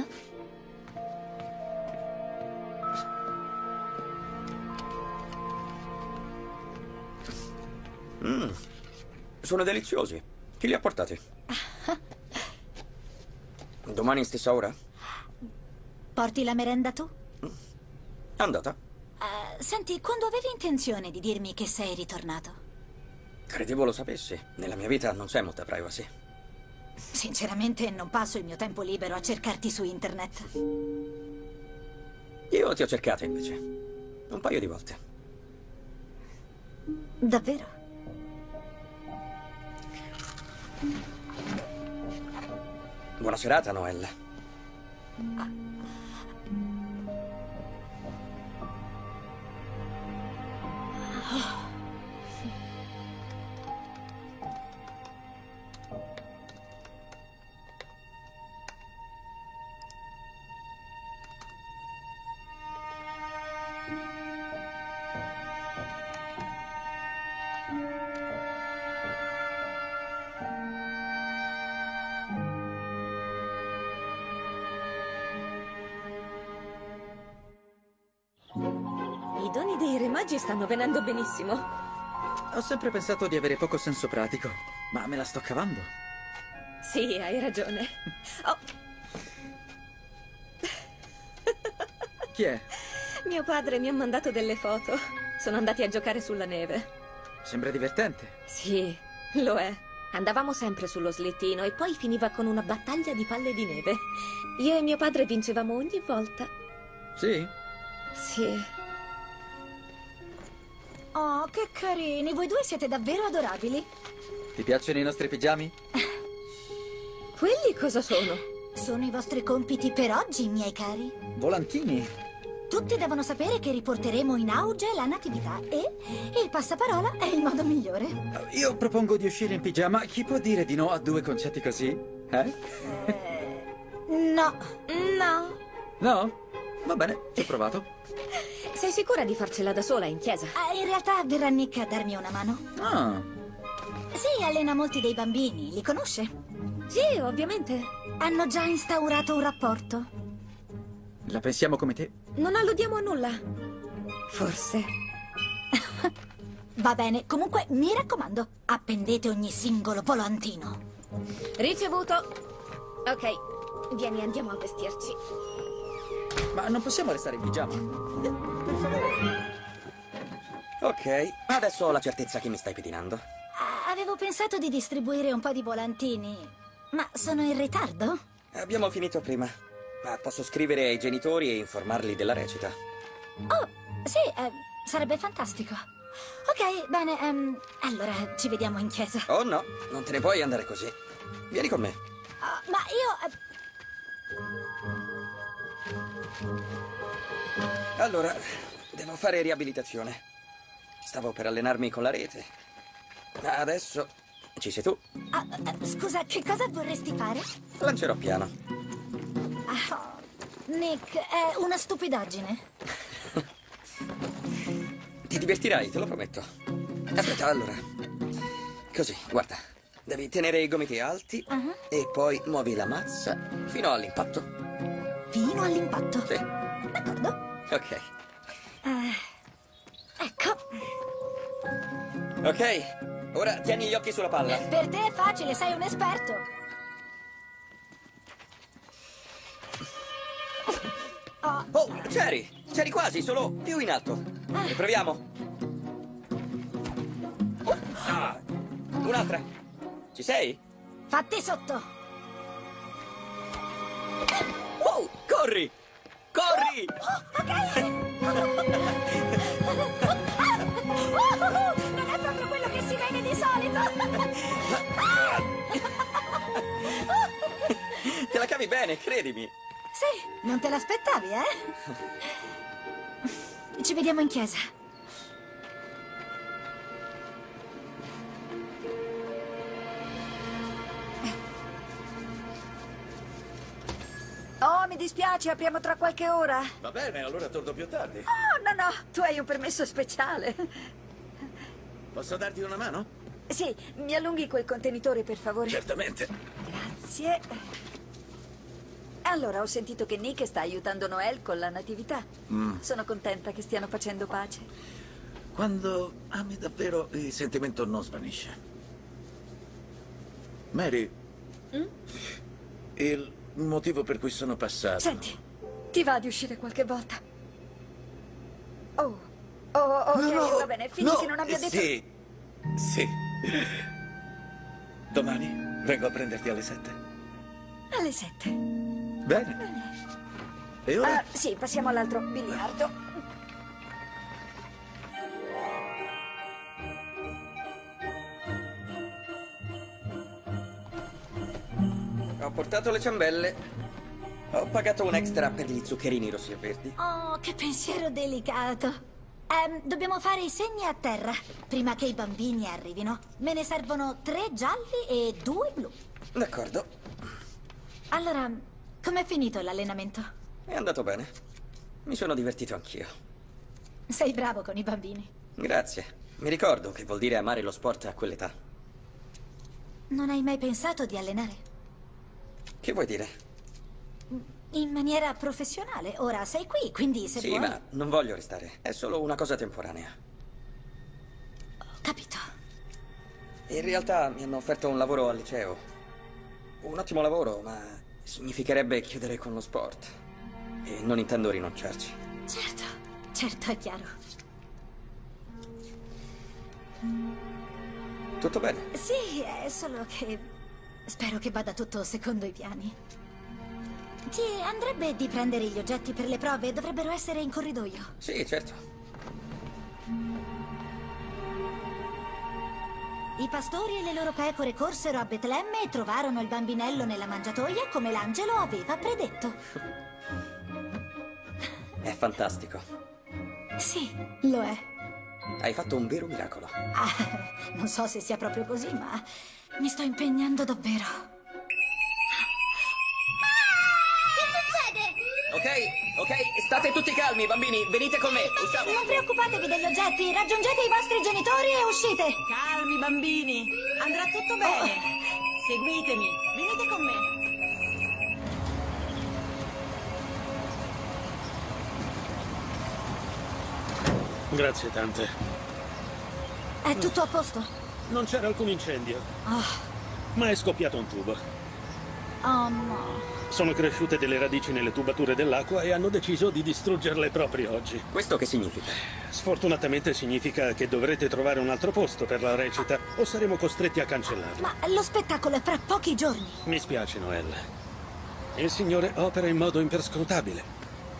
Mmm, sono deliziosi. Chi li ha portati? Domani stessa ora? Porti la merenda tu? Andata. Uh, senti, quando avevi intenzione di dirmi che sei ritornato? Credevo lo sapessi. Nella mia vita non c'è molta privacy. Sinceramente non passo il mio tempo libero a cercarti su internet. Io ti ho cercato invece. Un paio di volte. Davvero? Buona serata, Noelle. I doni dei Re Magi stanno venendo benissimo. Ho sempre pensato di avere poco senso pratico, ma me la sto cavando. Sì, hai ragione. Oh. Chi è? Mio padre mi ha mandato delle foto. Sono andati a giocare sulla neve. Sembra divertente. Sì, lo è. Andavamo sempre sullo slittino e poi finiva con una battaglia di palle di neve. Io e mio padre vincevamo ogni volta. Sì? Sì. Oh, che carini. Voi due siete davvero adorabili. Ti piacciono i nostri pigiami? Quelli cosa sono? Sono i vostri compiti per oggi, miei cari. Volantini. Tutti devono sapere che riporteremo in auge la natività e il passaparola è il modo migliore. Io propongo di uscire in pigiama. Chi può dire di no a due concetti così? Eh? No. No. No? Va bene, ci ho provato. Sei sicura di farcela da sola in chiesa? Ah, in realtà verrà Nick a darmi una mano. Ah. Sì, allena molti dei bambini. Li conosce? Sì, ovviamente. Hanno già instaurato un rapporto. La pensiamo come te? Non alludiamo a nulla. Forse. Va bene, comunque mi raccomando, appendete ogni singolo volantino. Ricevuto. Ok, vieni, andiamo a vestirci. Ma non possiamo restare in pigiama? Per favore. Ok, adesso ho la certezza che mi stai pedinando. Ah, avevo pensato di distribuire un po' di volantini, ma sono in ritardo? Abbiamo finito prima, ma posso scrivere ai genitori e informarli della recita. Oh, sì, eh, sarebbe fantastico. Ok, bene, ehm, allora ci vediamo in chiesa. Oh no, non te ne puoi andare così. Vieni con me. Uh, ma io... Eh... Allora, devo fare riabilitazione. Stavo per allenarmi con la rete. Adesso ci sei tu. Ah, eh, scusa, che cosa vorresti fare? Lancerò piano. Ah, Nick, è una stupidaggine. Ti divertirai, te lo prometto. Aspetta, allora. Così, guarda. Devi tenere i gomiti alti uh-huh. e poi muovi la mazza fino all'impatto. Fino all'impatto? Sì. D'accordo. Ok. Uh, ecco. Ok, ora tieni gli occhi sulla palla. Per te è facile, sei un esperto. Oh, oh c'eri! C'eri quasi, solo più in alto. Riproviamo. Ah, un'altra. Ci sei? Fatti sotto. Oh, corri! Corri! Oh, ok! Non è proprio quello che si vede di solito! Te la cavi bene, credimi! Sì, non te l'aspettavi, eh? Ci vediamo in chiesa. Oh, mi dispiace, apriamo tra qualche ora. Va bene, allora torno più tardi. Oh, no, no, tu hai un permesso speciale. Posso darti una mano? Sì, mi allunghi quel contenitore, per favore. Certamente. Grazie. Allora, ho sentito che Nick sta aiutando Noel con la natività. Mm. Sono contenta che stiano facendo pace. Quando ami davvero, il sentimento non svanisce. Mary, Mm? il motivo per cui sono passato... Senti, ti va di uscire qualche volta? Oh, oh, ok, No, no, va bene, fingi no, che non abbia detto... Sì, sì. Domani vengo a prenderti alle sette. Alle sette. Bene. E ora? Ah, sì, passiamo all'altro biliardo. Ho portato le ciambelle. Ho pagato un extra per gli zuccherini rossi e verdi. Oh, che pensiero delicato. Ehm, dobbiamo fare i segni a terra, prima che i bambini arrivino. Me ne servono tre gialli e due blu. D'accordo. Allora, com'è finito l'allenamento? È andato bene. Mi sono divertito anch'io. Sei bravo con i bambini. Grazie. Mi ricordo che vuol dire amare lo sport a quell'età. Non hai mai pensato di allenare? Che vuoi dire? In maniera professionale. Ora sei qui, quindi se Sì, vuoi... ma non voglio restare. È solo una cosa temporanea. Ho capito. In realtà mi hanno offerto un lavoro al liceo. Un ottimo lavoro, ma significherebbe chiudere con lo sport. E non intendo rinunciarci. Certo, certo, è chiaro. Tutto bene? Sì, è solo che... spero che vada tutto secondo i piani. Ti andrebbe di prendere gli oggetti per le prove? Dovrebbero essere in corridoio. Sì, certo. I pastori e le loro pecore corsero a Betlemme e trovarono il bambinello nella mangiatoia come l'angelo aveva predetto. È fantastico. Sì, lo è. Hai fatto un vero miracolo. Ah, non so se sia proprio così, ma mi sto impegnando davvero. Ok, ok, state tutti calmi, bambini. Venite con me, usciamo. Non preoccupatevi degli oggetti, raggiungete i vostri genitori e uscite. Calmi, bambini. Andrà tutto bene. Seguitemi. Venite con me. Grazie tante. È tutto a posto? Non c'era alcun incendio, Oh, ma è scoppiato un tubo. oh no. Sono cresciute delle radici nelle tubature dell'acqua e hanno deciso di distruggerle proprio oggi. Questo che significa? Sfortunatamente significa che dovrete trovare un altro posto per la recita o saremo costretti a cancellarla. Ma lo spettacolo è fra pochi giorni. Mi spiace, Noel. Il Signore opera in modo imperscrutabile.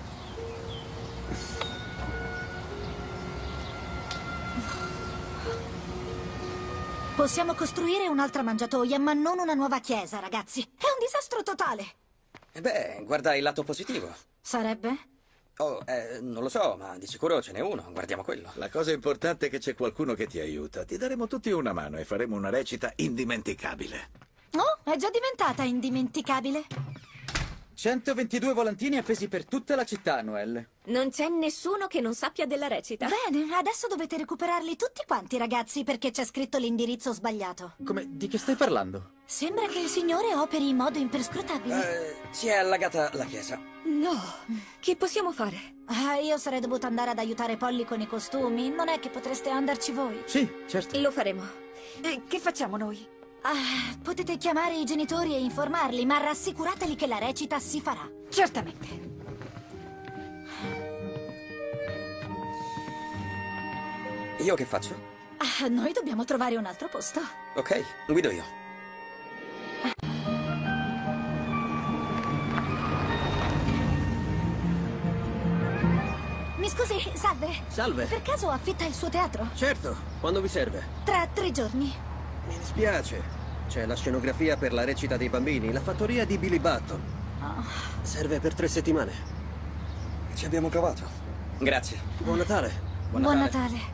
Possiamo costruire un'altra mangiatoia, ma non una nuova chiesa, ragazzi. È un disastro totale. Beh, guarda il lato positivo. Sarebbe? Oh, eh, non lo so, ma di sicuro ce n'è uno. Guardiamo quello. La cosa importante è che c'è qualcuno che ti aiuta. Ti daremo tutti una mano e faremo una recita indimenticabile. Oh, è già diventata indimenticabile. centoventidue volantini appesi per tutta la città, Noel. Non c'è nessuno che non sappia della recita. Bene, adesso dovete recuperarli tutti quanti, ragazzi, perché c'è scritto l'indirizzo sbagliato. Come? Di che stai parlando? Sembra che il Signore operi in modo imperscrutabile. Eh, si è allagata la chiesa. No, che possiamo fare? Ah, io sarei dovuta andare ad aiutare Polly con i costumi. Non è che potreste andarci voi? Sì, certo. Lo faremo. E che facciamo noi? Ah, potete chiamare i genitori e informarli, ma rassicurateli che la recita si farà. Certamente. Io che faccio? Ah, noi dobbiamo trovare un altro posto. Ok, guido io. Mi scusi, salve. Salve. Per caso affitta il suo teatro? Certo, quando vi serve? Tra tre giorni. Mi dispiace. C'è la scenografia per la recita dei bambini, la fattoria di Billy Button. Oh. Serve per tre settimane. Ci abbiamo provato. Grazie. Buon Natale. Buon Buon Natale. Natale.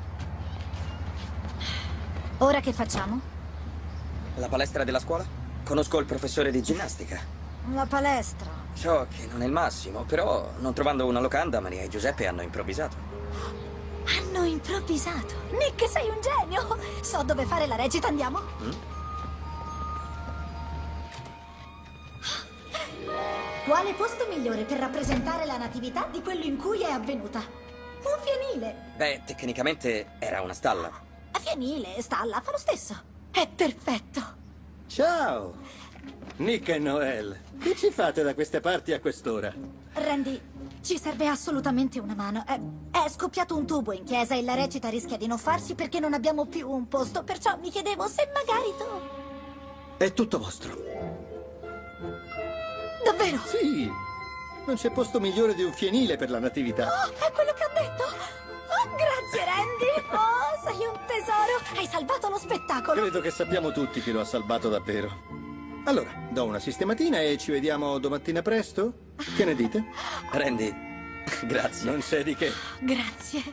Ora che facciamo? La palestra della scuola? Conosco il professore di ginnastica. La palestra. So che non è il massimo, però non trovando una locanda, Maria e Giuseppe hanno improvvisato. Hanno Ho improvvisato. Nick, sei un genio! So dove fare la recita, andiamo? Mm? Quale posto migliore per rappresentare la natività di quello in cui è avvenuta? Un fienile. Beh, tecnicamente era una stalla. Fienile, stalla, fa lo stesso. È perfetto. Ciao! Nick e Noel, che ci fate da queste parti a quest'ora? Randy, ci serve assolutamente una mano. È, è scoppiato un tubo in chiesa e la recita rischia di non farsi perché non abbiamo più un posto. Perciò mi chiedevo se magari tu... È tutto vostro. Davvero? Sì! Non c'è posto migliore di un fienile per la natività. Oh, è quello che ho detto! Oh, grazie, Randy! Oh, sei un tesoro! Hai salvato lo spettacolo! Credo che sappiamo tutti chi lo ha salvato davvero. Allora, do una sistematina e ci vediamo domattina presto? Che ne dite? Randy, grazie. Non c'è di che. Grazie.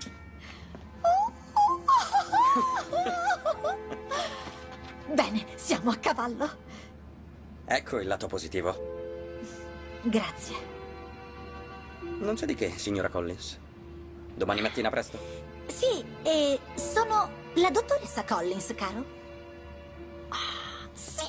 Bene, siamo a cavallo. Ecco il lato positivo. Grazie. Non c'è di che, signora Collins. Domani mattina presto? Sì, e sono la dottoressa Collins, caro? Ah, sì!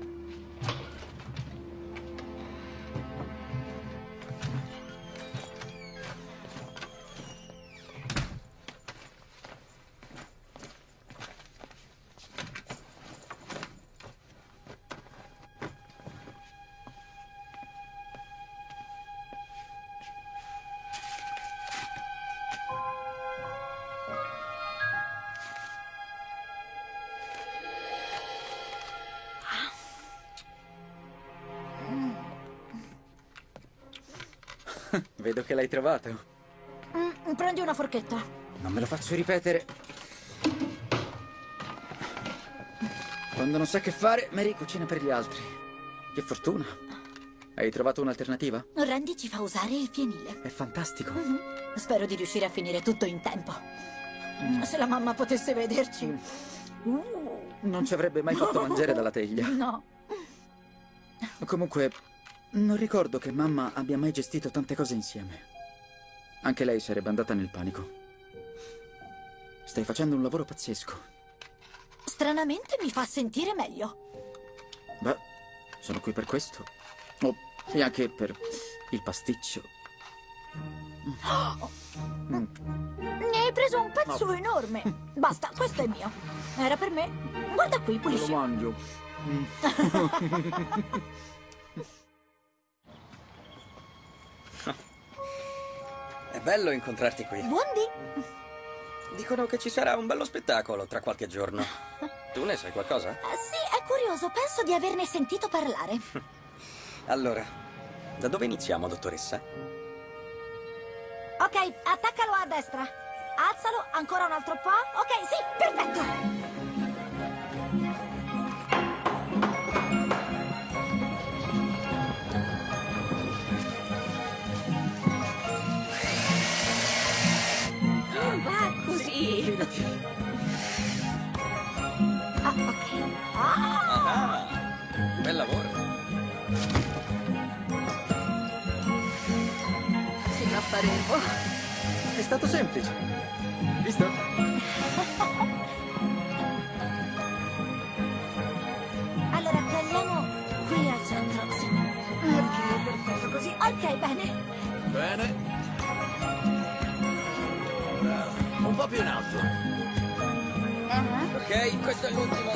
Vedo che l'hai trovato. Mm, prendi una forchetta. Non me lo faccio ripetere. Quando non sa che fare, Mary cucina per gli altri. Che fortuna. Hai trovato un'alternativa? Randy ci fa usare il fienile. È fantastico. Mm-hmm. Spero di riuscire a finire tutto in tempo. Mm. Se la mamma potesse vederci. Mm. Uh. Non ci avrebbe mai fatto mangiare dalla teglia. No. Comunque, non ricordo che mamma abbia mai gestito tante cose insieme. Anche lei sarebbe andata nel panico. Stai facendo un lavoro pazzesco. Stranamente mi fa sentire meglio. Beh, sono qui per questo. Oh, e anche per il pasticcio. Oh. Mm. Ne hai preso un pezzo no. enorme. Basta, questo è mio. Era per me. Guarda qui, pulisci. Lo mangio. Mm. È bello incontrarti qui. Buondì. Dicono che ci sarà un bello spettacolo tra qualche giorno. Tu ne sai qualcosa? Uh, sì, è curioso. Penso di averne sentito parlare. Allora, da dove iniziamo, dottoressa? Ok, attaccalo a destra. Alzalo, ancora un altro po'. Ok, sì, perfetto. Ah, ok. Ah! Ah, bel lavoro. Ce la faremo. È stato semplice. Visto? Allora, tagliamo qui al centro, sì. Ok, perfetto, così. Ok, bene. Bene. Un po' più in alto. Uh-huh. Ok, questo è l'ultimo.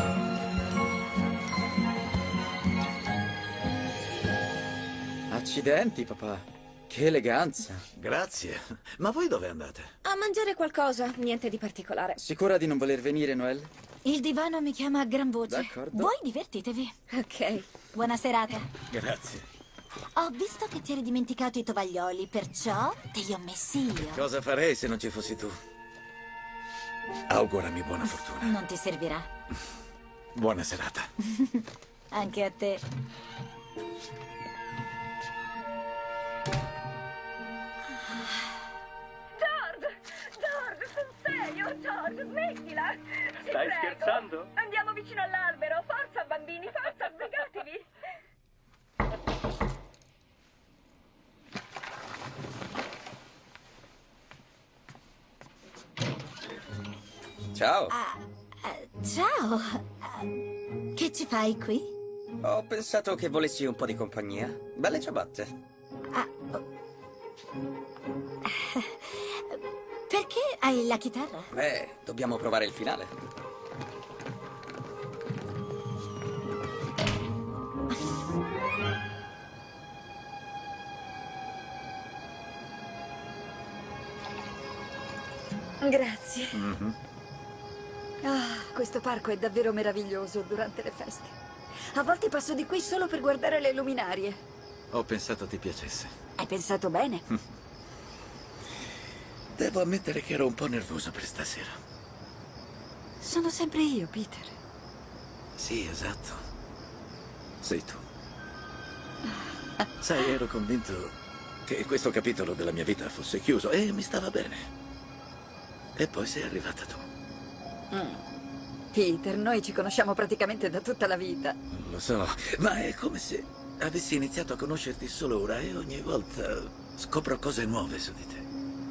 Accidenti, papà. Che eleganza. Grazie. Ma voi dove andate? A mangiare qualcosa, niente di particolare. Sicura di non voler venire, Noel? Il divano mi chiama a gran voce. D'accordo. Voi divertitevi. Ok. Buona serata. Grazie. Ho visto che ti eri dimenticato i tovaglioli, perciò te li ho messi io. Cosa farei se non ci fossi tu? Augurami buona fortuna. Non ti servirà. Buona serata. Anche a te. George! George, sul serio! George, smettila! Ti Stai prego. scherzando? Andiamo vicino all'albero. Forza, bambini, forza, sbrigatevi! Ciao. Ah, eh, ciao. Ah, che ci fai qui? Ho pensato che volessi un po' di compagnia. Belle ciabatte. Ah, oh. Perché hai la chitarra? Beh, dobbiamo provare il finale. Grazie. Mhm. Ah, questo parco è davvero meraviglioso durante le feste. A volte passo di qui solo per guardare le luminarie. Ho pensato ti piacesse. Hai pensato bene? Devo ammettere che ero un po' nervoso per stasera. Sono sempre io, Peter. Sì, esatto. Sei tu. Sai, ero convinto che questo capitolo della mia vita fosse chiuso e mi stava bene. E poi sei arrivata tu. Mm. Peter, noi ci conosciamo praticamente da tutta la vita. Lo so, ma è come se avessi iniziato a conoscerti solo ora e ogni volta scopro cose nuove su di te.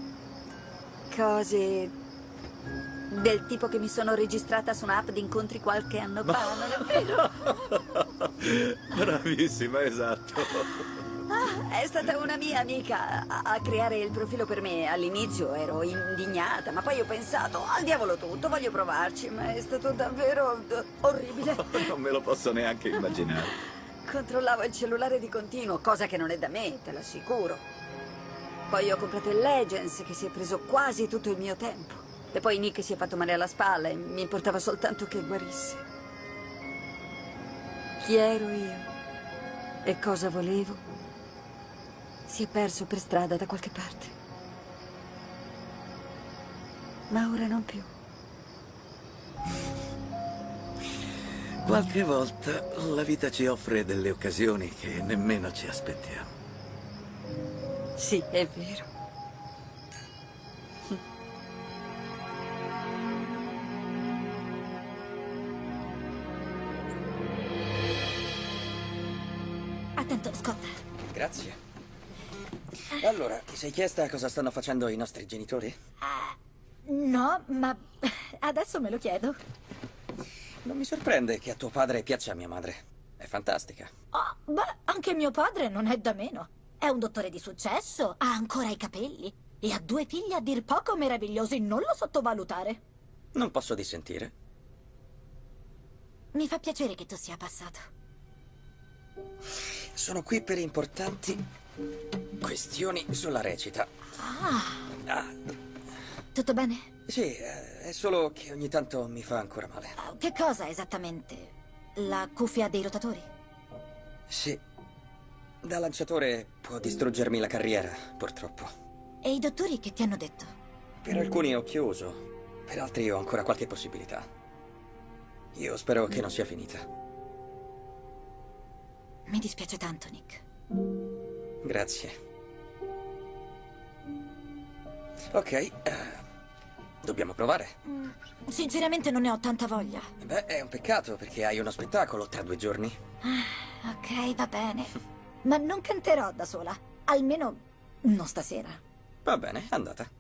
Cose del tipo che mi sono registrata su un'app di incontri qualche anno fa, non è vero? Bravissima, esatto. Ah, è stata una mia amica a, a creare il profilo per me. All'inizio ero indignata, ma poi ho pensato, al diavolo tutto, voglio provarci, ma è stato davvero uh, orribile. Non me lo posso neanche immaginare. Controllavo il cellulare di continuo, cosa che non è da me, te l'assicuro. Poi ho comprato il Legends, che si è preso quasi tutto il mio tempo. E poi Nick si è fatto male alla spalla e mi importava soltanto che guarisse. Chi ero io? E cosa volevo? Si è perso per strada da qualche parte. Ma ora non più. Qualche volta la vita ci offre delle occasioni che nemmeno ci aspettiamo. Sì, è vero. Attento, Scott. Grazie. Allora, ti sei chiesta cosa stanno facendo i nostri genitori? No, ma adesso me lo chiedo. Non mi sorprende che a tuo padre piaccia mia madre. È fantastica. Oh, beh, anche mio padre non è da meno. È un dottore di successo, ha ancora i capelli e ha due figli a dir poco meravigliosi, non lo sottovalutare. Non posso dissentire. Mi fa piacere che tu sia passato. Sono qui per importanti questioni sulla recita. Ah, Ah, tutto bene? sì, eh, è solo che ogni tanto mi fa ancora male. Che cosa esattamente? La cuffia dei rotatori? Sì, da lanciatore può distruggermi la carriera, purtroppo. E i dottori che ti hanno detto? Per alcuni ho chiuso, per altri ho ancora qualche possibilità. Io spero che non sia finita. Mi dispiace tanto, Nick. Grazie. Ok, eh, dobbiamo provare. Mm, sinceramente non ne ho tanta voglia. Beh, è un peccato perché hai uno spettacolo tra due giorni. Ah, ok, va bene. Ma non canterò da sola. Almeno non stasera. Va bene, andata.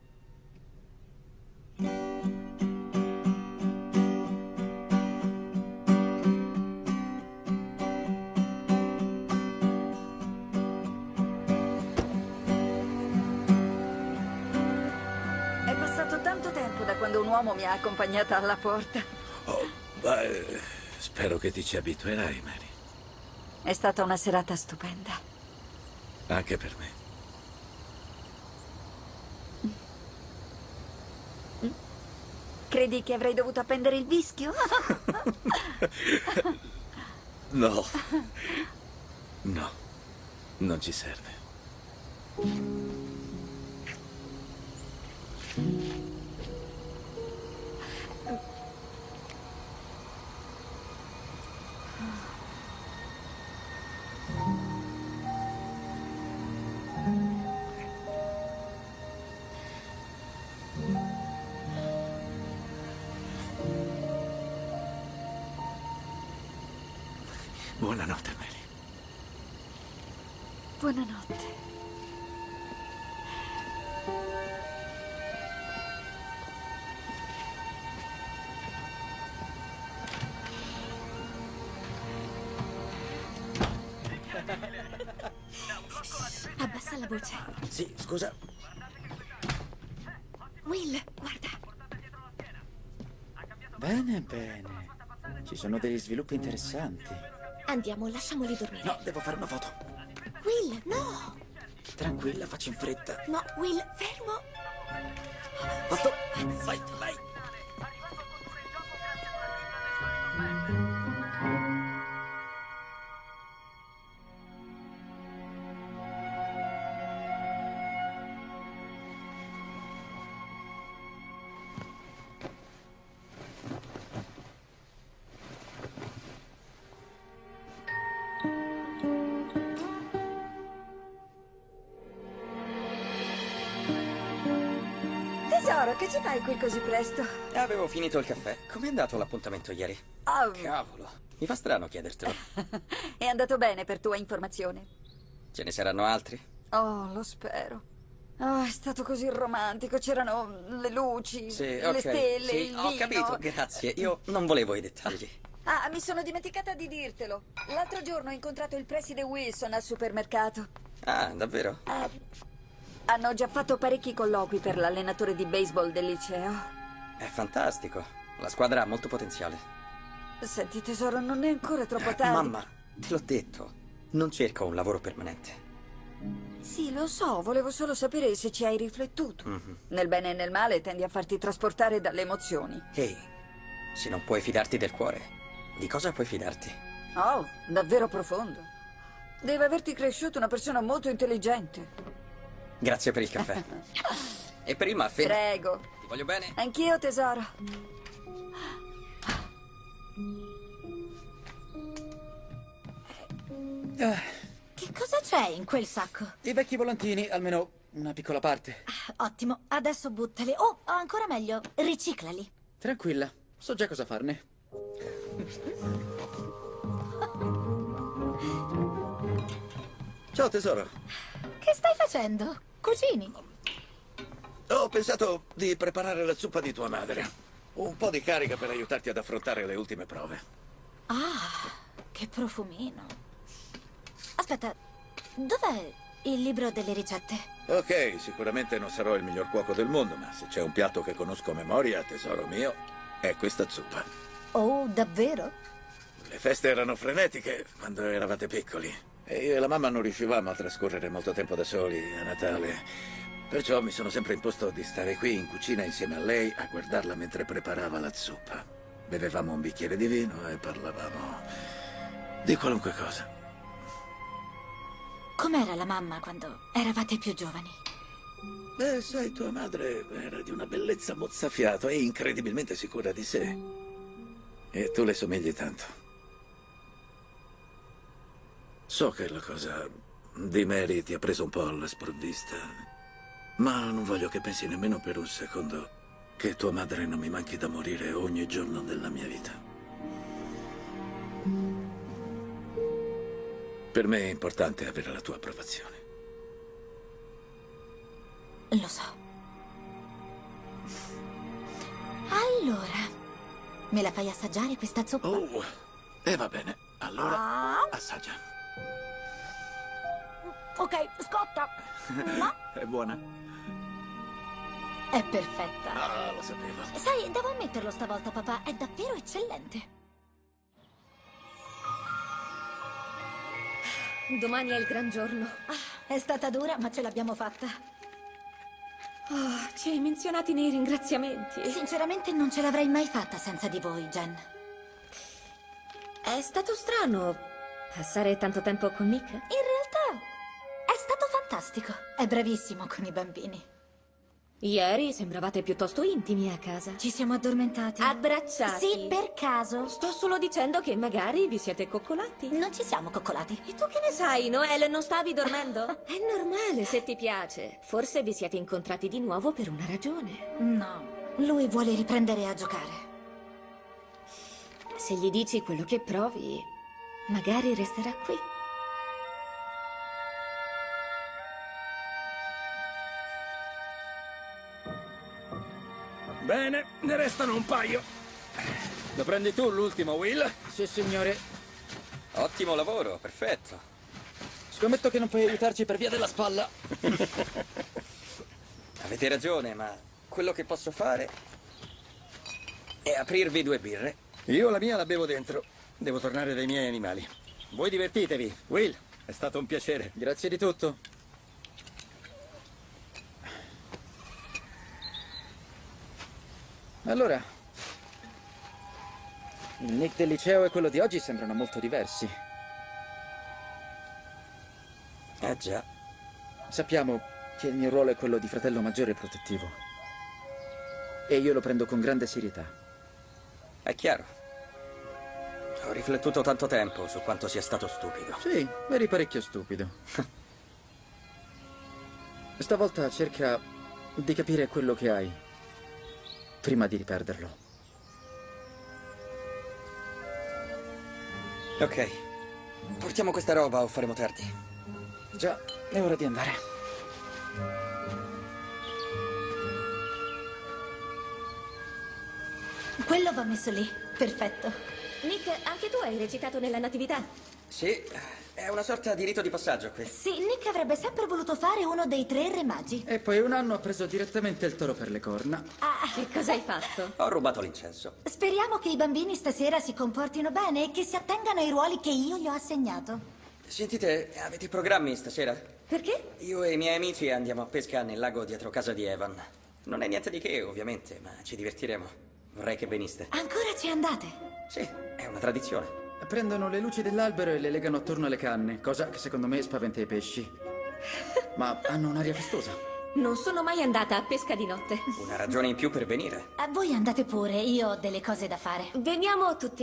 È passato tanto tempo da quando un uomo mi ha accompagnata alla porta. Oh, beh, spero che ti ci abituerai, Mary. È stata una serata stupenda. Anche per me. Credi che avrei dovuto appendere il vischio? No. No, non ci serve. Buonanotte, Mary. Buonanotte. la voce. Sì, scusa. Will, guarda. Bene, bene. Ci sono degli sviluppi interessanti. Andiamo, lasciamoli dormire. No, devo fare una foto. Will, no! Tranquilla, faccio in fretta. No, Will, fermo! Fatto! Vai, vai! Tesoro, che ci fai qui così presto? Avevo finito il caffè. Com'è andato l'appuntamento ieri? Oh, Cavolo, mi fa strano chiedertelo. è andato bene per tua informazione. Ce ne saranno altri? Oh, lo spero. Oh, è stato così romantico. C'erano le luci, Sì, le ok. stelle, Sì, il ho vino. capito, grazie. Io non volevo i dettagli. Ah, mi sono dimenticata di dirtelo. L'altro giorno ho incontrato il preside Wilson al supermercato. Ah, davvero? Eh, hanno già fatto parecchi colloqui per l'allenatore di baseball del liceo. È fantastico. La squadra ha molto potenziale. Senti, tesoro, non è ancora troppo tardi. Mamma, te l'ho detto. Non cerco un lavoro permanente. Sì, lo so, volevo solo sapere se ci hai riflettuto. Mhm. Nel bene e nel male tendi a farti trasportare dalle emozioni. Ehi, se non puoi fidarti del cuore, di cosa puoi fidarti? Oh, davvero profondo. Deve averti cresciuto una persona molto intelligente. Grazie per il caffè. E per il muffin. Prego. Ti voglio bene. Anch'io, tesoro. Che cosa c'è in quel sacco? I vecchi volantini, almeno una piccola parte. Ottimo, adesso buttali. Oh, ancora meglio, riciclali. Tranquilla, so già cosa farne. Ciao tesoro. Che stai facendo? Cucini? Ho pensato di preparare la zuppa di tua madre. Un po' di carica per aiutarti ad affrontare le ultime prove. Ah, che profumino. Aspetta, dov'è il libro delle ricette? Ok, sicuramente non sarò il miglior cuoco del mondo, ma se c'è un piatto che conosco a memoria, tesoro mio, è questa zuppa. Oh, davvero? Le feste erano frenetiche quando eravate piccoli e io e la mamma non riuscivamo a trascorrere molto tempo da soli a Natale. Perciò mi sono sempre imposto di stare qui in cucina insieme a lei a guardarla mentre preparava la zuppa. Bevevamo un bicchiere di vino e parlavamo di qualunque cosa. Com'era la mamma quando eravate più giovani? Beh, sai, tua madre era di una bellezza mozzafiato e incredibilmente sicura di sé. E tu le somigli tanto. So che la cosa di Mary ti ha preso un po' alla sprovvista, ma non voglio che pensi nemmeno per un secondo che tua madre non mi manchi da morire ogni giorno della mia vita. Per me è importante avere la tua approvazione. Lo so. Allora, me la fai assaggiare questa zuppa? Oh, e va bene. Allora, Ah. assaggia. Ok, scotta. No, È buona. è perfetta. Ah, lo sapevo. Sai, devo ammetterlo stavolta, papà, è davvero eccellente. Domani è il gran giorno. Ah, è stata dura, ma ce l'abbiamo fatta. Oh, ci hai menzionati nei ringraziamenti. Sinceramente non ce l'avrei mai fatta senza di voi, Jen. È stato strano passare tanto tempo con Nick. In realtà è stato fantastico. È bravissimo con i bambini. Ieri sembravate piuttosto intimi a casa. Ci siamo addormentati. Abbracciati. Sì, per caso. Sto solo dicendo che magari vi siete coccolati. Non ci siamo coccolati. E tu che ne sai, Noelle? Non stavi dormendo? È normale se ti piace. Forse vi siete incontrati di nuovo per una ragione. No, lui vuole riprendere a giocare. Se gli dici quello che provi, magari resterà qui. Bene, ne restano un paio. Lo prendi tu l'ultimo, Will? Sì, signore. Ottimo lavoro, perfetto. Scommetto che non puoi aiutarci per via della spalla. Avete ragione, ma quello che posso fare è aprirvi due birre. Io la mia la bevo dentro. Devo tornare dai miei animali. Voi divertitevi. Will, è stato un piacere. Grazie di tutto. Allora, il Nick del liceo e quello di oggi sembrano molto diversi. Eh già. Sappiamo che il mio ruolo è quello di fratello maggiore protettivo. E io lo prendo con grande serietà. È chiaro. Ho riflettuto tanto tempo su quanto sia stato stupido. Sì, eri parecchio stupido. Stavolta cerca di capire quello che hai prima di riperderlo. Ok. Portiamo questa roba o faremo tardi. Già, è ora di andare. Quello va messo lì. Perfetto. Nick, anche tu hai recitato nella Natività? Sì, è una sorta di rito di passaggio qui. Sì, Nick avrebbe sempre voluto fare uno dei tre re magi. E poi un anno ha preso direttamente il toro per le corna. Ah, che cosa hai fatto? Ho rubato l'incenso. Speriamo che i bambini stasera si comportino bene e che si attengano ai ruoli che io gli ho assegnato. Sentite, avete programmi stasera? Perché? Io e i miei amici andiamo a pesca nel lago dietro casa di Evan. Non è niente di che, ovviamente, ma ci divertiremo. Vorrei che veniste. Ancora ci andate? Sì, è una tradizione. Prendono le luci dell'albero e le legano attorno alle canne, cosa che secondo me spaventa i pesci. Ma hanno un'aria festosa. Non sono mai andata a pesca di notte. Una ragione in più per venire. A voi andate pure, io ho delle cose da fare. Veniamo tutti.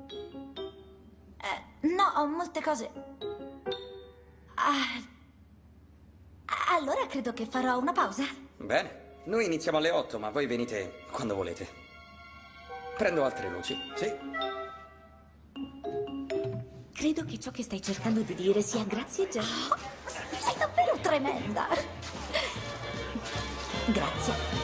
Eh, no, ho molte cose. Ah, allora credo che farò una pausa. Bene, noi iniziamo alle otto, ma voi venite quando volete. Prendo altre luci. Sì. Credo che ciò che stai cercando di dire sia grazie già. Oh, sei davvero tremenda. Grazie.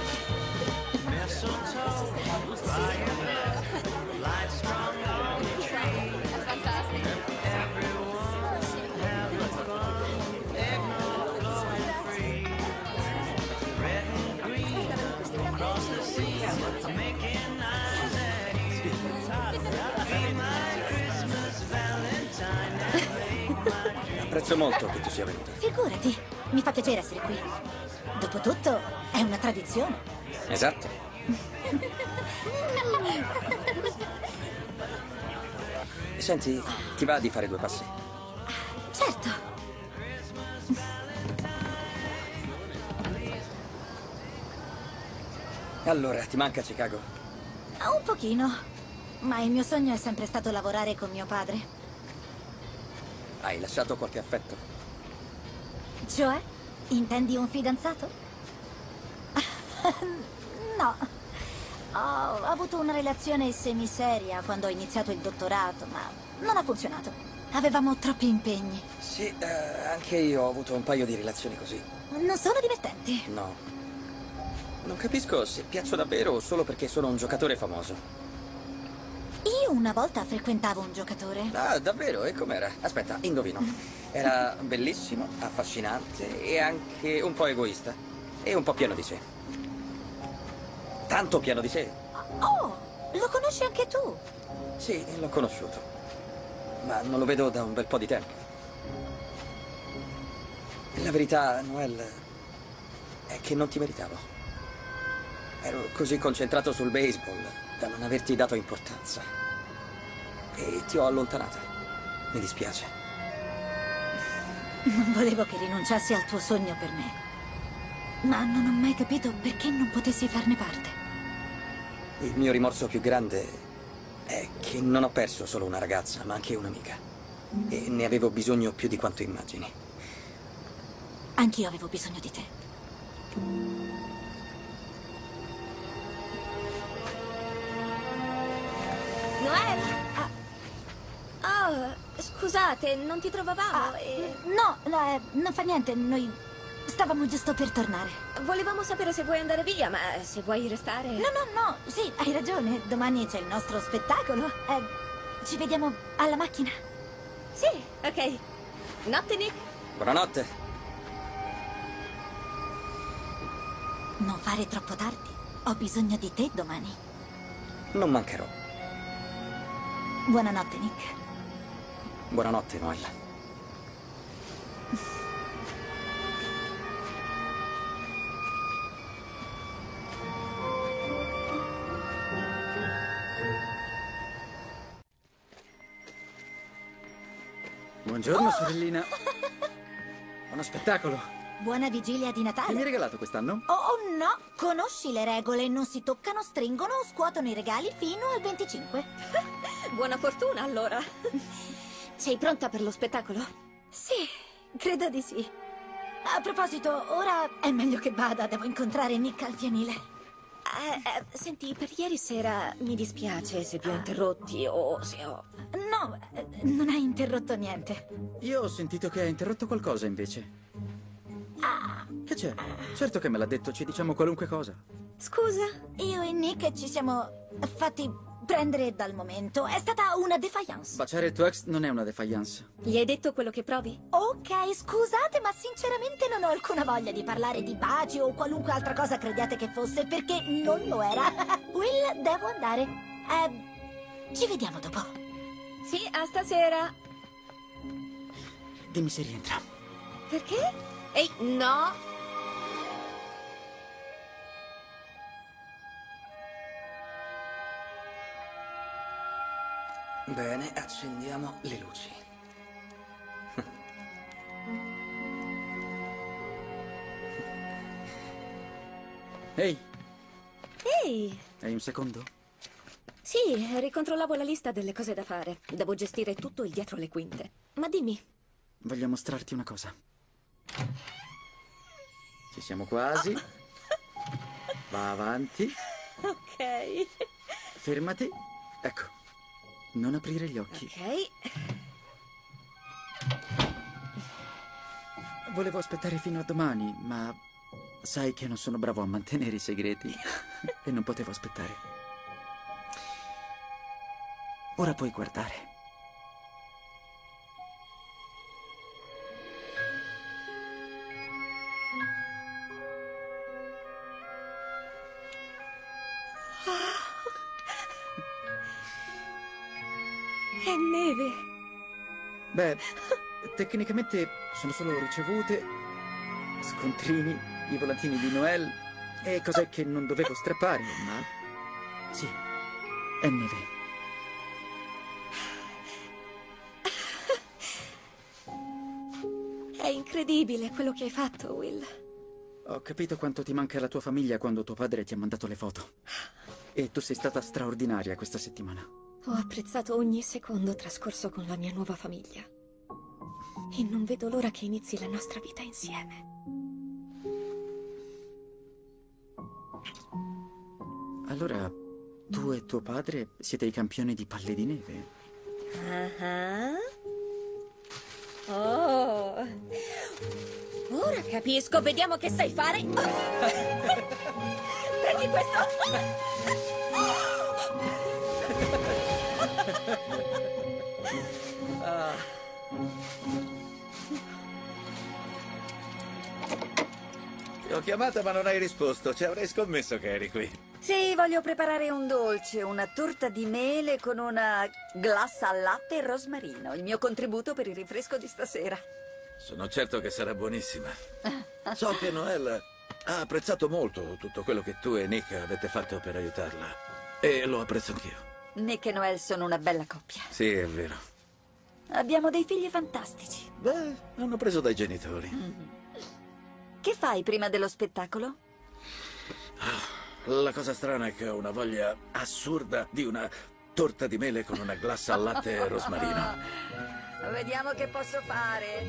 Apprezzo molto che tu sia venuta. Figurati, mi fa piacere essere qui. Dopotutto, è una tradizione. Esatto. Senti, ti va di fare due passi? Certo. Allora, ti manca Chicago? Un pochino. Ma il mio sogno è sempre stato lavorare con mio padre. Hai lasciato qualche affetto? Cioè? Intendi un fidanzato? No. Ho avuto una relazione semiseria quando ho iniziato il dottorato, ma non ha funzionato. Avevamo troppi impegni. Sì, eh, anche io ho avuto un paio di relazioni così. Non sono divertenti. No. Non capisco se piaccio davvero o solo perché sono un giocatore famoso. Io una volta frequentavo un giocatore. Ah, davvero? E com'era? Aspetta, indovino. Era bellissimo, affascinante e anche un po' egoista. E un po' pieno di sé. Tanto pieno di sé. Oh, lo conosci anche tu? Sì, l'ho conosciuto. Ma non lo vedo da un bel po' di tempo. La verità, Noel, è che non ti meritavo. Ero così concentrato sul baseball da non averti dato importanza. E ti ho allontanata. Mi dispiace. Non volevo che rinunciassi al tuo sogno per me. Ma non ho mai capito perché non potessi farne parte. Il mio rimorso più grande è che non ho perso solo una ragazza, ma anche un'amica. E ne avevo bisogno più di quanto immagini. Anch'io avevo bisogno di te. Noel! Ah. Oh, scusate, non ti trovavamo Ah, e... No, no, eh, non fa niente, noi stavamo giusto per tornare. Volevamo sapere se vuoi andare via, ma se vuoi restare... No, no, no, sì, hai ragione, domani c'è il nostro spettacolo. Eh, ci vediamo alla macchina. Sì, ok. Notte, Nick. Buonanotte. Non fare troppo tardi. Ho bisogno di te domani. Non mancherò. Buonanotte, Nick. Buonanotte, Noel. Buongiorno, sorellina. Uno spettacolo. Buona vigilia di Natale. Che mi hai regalato quest'anno? Oh, oh no! Conosci le regole. Non si toccano, stringono o scuotono i regali fino al venticinque. Buona fortuna, allora. Sei pronta per lo spettacolo? Sì, credo di sì. A proposito, ora è meglio che vada. Devo incontrare Nick al fienile. Eh, eh, senti, per ieri sera mi dispiace se vi ho interrotti o se ho... No, eh, non hai interrotto niente. Io ho sentito che hai interrotto qualcosa, invece. Ah. Che c'è? Certo che me l'ha detto, ci diciamo qualunque cosa. Scusa? Io e Nick ci siamo fatti prendere dal momento. È stata una defiance. Baciare il tuo ex non è una defiance. Gli hai detto quello che provi? Ok, scusate, ma sinceramente non ho alcuna voglia di parlare di baci o qualunque altra cosa crediate che fosse, perché non lo era. Will, devo andare. Eh, ci vediamo dopo. Sì, a stasera. Dimmi se rientra. Perché? Ehi, no! Bene, accendiamo le luci. Ehi, Ehi! hai un secondo? Sì, ricontrollavo la lista delle cose da fare. Devo gestire tutto il dietro le quinte. Ma dimmi. Voglio mostrarti una cosa. Ci siamo quasi. Va avanti. Ok. Fermati. Ecco. Non aprire gli occhi. Ok. Volevo aspettare fino a domani, ma sai che non sono bravo a mantenere i segreti e non potevo aspettare. Ora puoi guardare. È neve. Beh, tecnicamente sono solo ricevute, scontrini, i volantini di Noel e cose che non dovevo strappare, ma sì, è neve. È incredibile quello che hai fatto, Will. Ho capito quanto ti manca la tua famiglia quando tuo padre ti ha mandato le foto. E tu sei stata straordinaria questa settimana. Ho apprezzato ogni secondo trascorso con la mia nuova famiglia. E non vedo l'ora che inizi la nostra vita insieme. Allora, tu e tuo padre siete i campioni di palle di neve? Ah. Oh. Ora capisco, vediamo che sai fare. Prendi questo. Ah. Ti ho chiamata ma non hai risposto. Ci avrei scommesso che eri qui. Sì, voglio preparare un dolce, una torta di mele con una glassa al latte e rosmarino. Il mio contributo per il rinfresco di stasera. Sono certo che sarà buonissima. So che Noel ha apprezzato molto tutto quello che tu e Nick avete fatto per aiutarla. E lo apprezzo anch'io. Nick e Noel sono una bella coppia. Sì, è vero. Abbiamo dei figli fantastici. Beh, hanno preso dai genitori. Mm. Che fai prima dello spettacolo? La cosa strana è che ho una voglia assurda di una torta di mele con una glassa al latte e rosmarino. Vediamo che posso fare.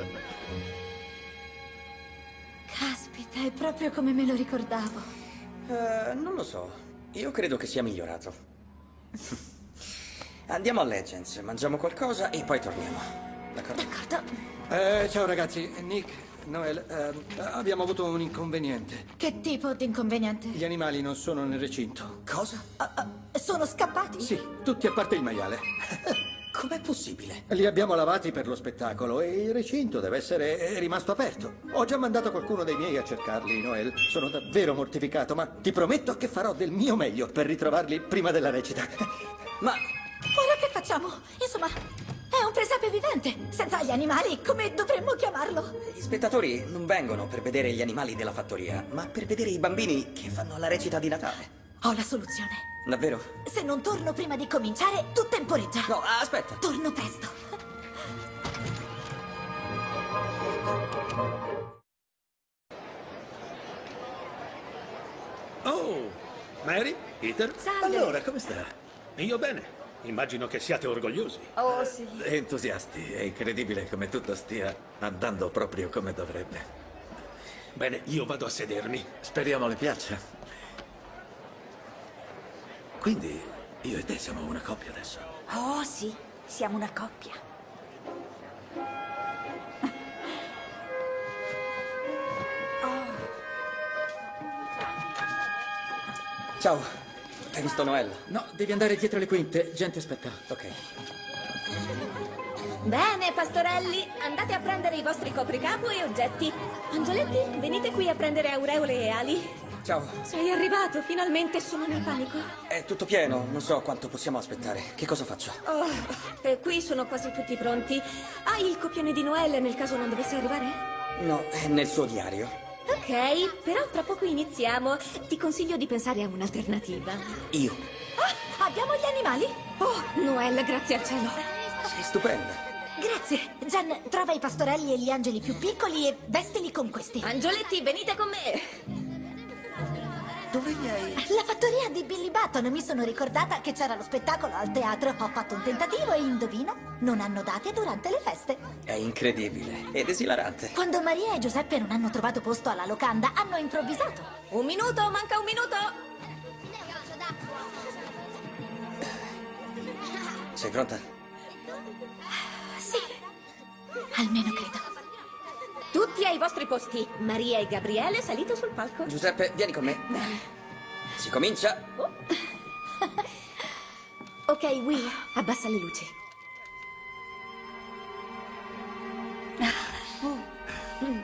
Caspita, è proprio come me lo ricordavo. Uh, non lo so. Io credo che sia migliorato. Andiamo a Legends, mangiamo qualcosa e poi torniamo. D'accordo? D'accordo. Eh, ciao ragazzi. Nick, Noel, ehm, abbiamo avuto un inconveniente. Che tipo di inconveniente? Gli animali non sono nel recinto. Cosa? Uh, uh, sono scappati? Sì, tutti a parte il maiale. com'è possibile? Li abbiamo lavati per lo spettacolo e il recinto deve essere eh, rimasto aperto. Ho già mandato qualcuno dei miei a cercarli, Noel. Sono davvero mortificato, ma ti prometto che farò del mio meglio per ritrovarli prima della recita. Ma... Ora che facciamo? Insomma, è un presepe vivente. Senza gli animali, come dovremmo chiamarlo? Gli spettatori non vengono per vedere gli animali della fattoria, ma per vedere i bambini che fanno la recita di Natale. Ho la soluzione. Davvero? Se non torno prima di cominciare, tu temporeggia. No, aspetta. Torno presto. Oh, Mary, Peter? Salve. Allora, come sta? Io bene. Immagino che siate orgogliosi. Oh, sì. Entusiasti, è incredibile come tutto stia andando proprio come dovrebbe. Bene, io vado a sedermi. Speriamo le piaccia. Quindi io e te siamo una coppia adesso. Oh, sì, siamo una coppia. Ciao, hai visto Noel? No, devi andare dietro le quinte. Gente aspetta. Ok. Bene, pastorelli, andate a prendere i vostri copricapo e oggetti. Angioletti, venite qui a prendere aureole e ali. Ciao. Sei arrivato, finalmente sono nel panico. È tutto pieno, non so quanto possiamo aspettare. Che cosa faccio? Oh, e qui sono quasi tutti pronti. Hai il copione di Noel nel caso non dovesse arrivare? No, è nel suo diario. Ok, però tra poco iniziamo. Ti consiglio di pensare a un'alternativa. Io. Ah, abbiamo gli animali? Oh, Noel, grazie al cielo. Sei stupenda. Grazie. Jen, trova i pastorelli e gli angeli più piccoli e vestili con questi. Angioletti, venite con me. Dove li hai? La fattoria di Billy Button. Mi sono ricordata che c'era lo spettacolo al teatro. Ho fatto un tentativo e indovina, non hanno date durante le feste. È incredibile ed esilarante. Quando Maria e Giuseppe non hanno trovato posto alla locanda, hanno improvvisato. Un minuto, manca un minuto. Sei pronta? Sì, almeno credo. Tutti ai vostri posti. Maria e Gabriele salite sul palco. Giuseppe, vieni con me. Si comincia. Oh. Ok, Will, abbassa le luci. Oh. Mm.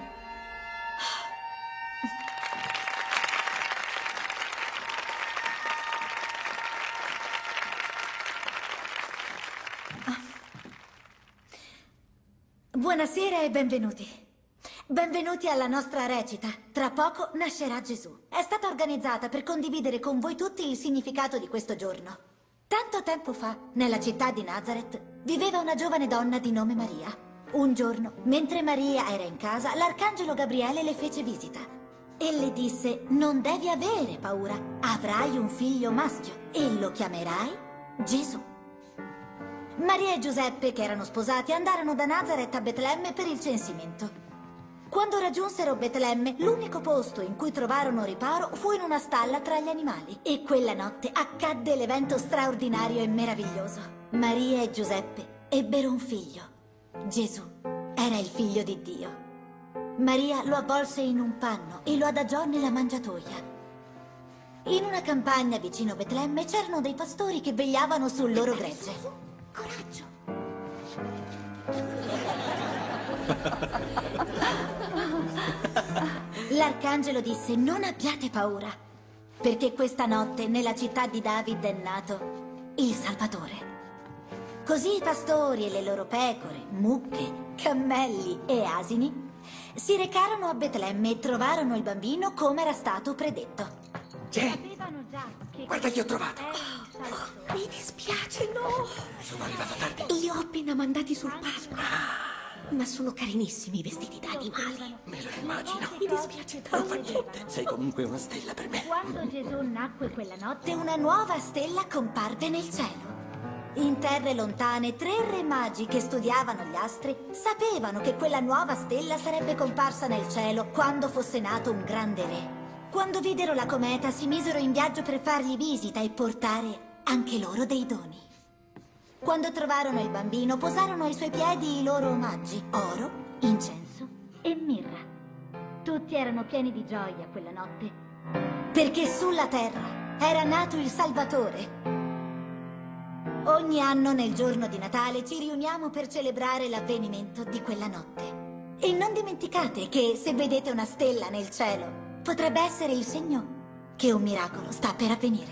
Buonasera e benvenuti. Benvenuti alla nostra recita. Tra poco nascerà Gesù. È stata organizzata per condividere con voi tutti il significato di questo giorno. Tanto tempo fa, nella città di Nazareth, viveva una giovane donna di nome Maria. Un giorno, mentre Maria era in casa, l'arcangelo Gabriele le fece visita e le disse: non devi avere paura, avrai un figlio maschio e lo chiamerai Gesù. Maria e Giuseppe, che erano sposati, andarono da Nazareth a Betlemme per il censimento. Quando raggiunsero Betlemme, l'unico posto in cui trovarono riparo fu in una stalla tra gli animali. E quella notte accadde l'evento straordinario e meraviglioso. Maria e Giuseppe ebbero un figlio. Gesù era il figlio di Dio. Maria lo avvolse in un panno e lo adagiò nella mangiatoia. In una campagna vicino Betlemme c'erano dei pastori che vegliavano sul loro gregge. Coraggio! L'arcangelo disse: non abbiate paura, perché questa notte nella città di David è nato il Salvatore. Così i pastori e le loro pecore, mucche, cammelli e asini si recarono a Betlemme e trovarono il bambino come era stato predetto. Jen, guarda che ho trovato. Oh, mi dispiace, no. Sono arrivato tardi. Li ho appena mandati sul palco. Ma sono carinissimi vestiti da animali. Me lo immagino. Mi dispiace Non tanto. fa niente, sei comunque una stella per me. Quando Gesù nacque quella notte, una nuova stella comparve nel cielo. In terre lontane, tre re magi che studiavano gli astri sapevano che quella nuova stella sarebbe comparsa nel cielo quando fosse nato un grande re. Quando videro la cometa, si misero in viaggio per fargli visita e portare anche loro dei doni. Quando trovarono il bambino, posarono ai suoi piedi i loro omaggi: oro, incenso e mirra. Tutti erano pieni di gioia quella notte, perché sulla terra era nato il Salvatore. Ogni anno nel giorno di Natale ci riuniamo per celebrare l'avvenimento di quella notte. E non dimenticate che se vedete una stella nel cielo, potrebbe essere il segno che un miracolo sta per avvenire.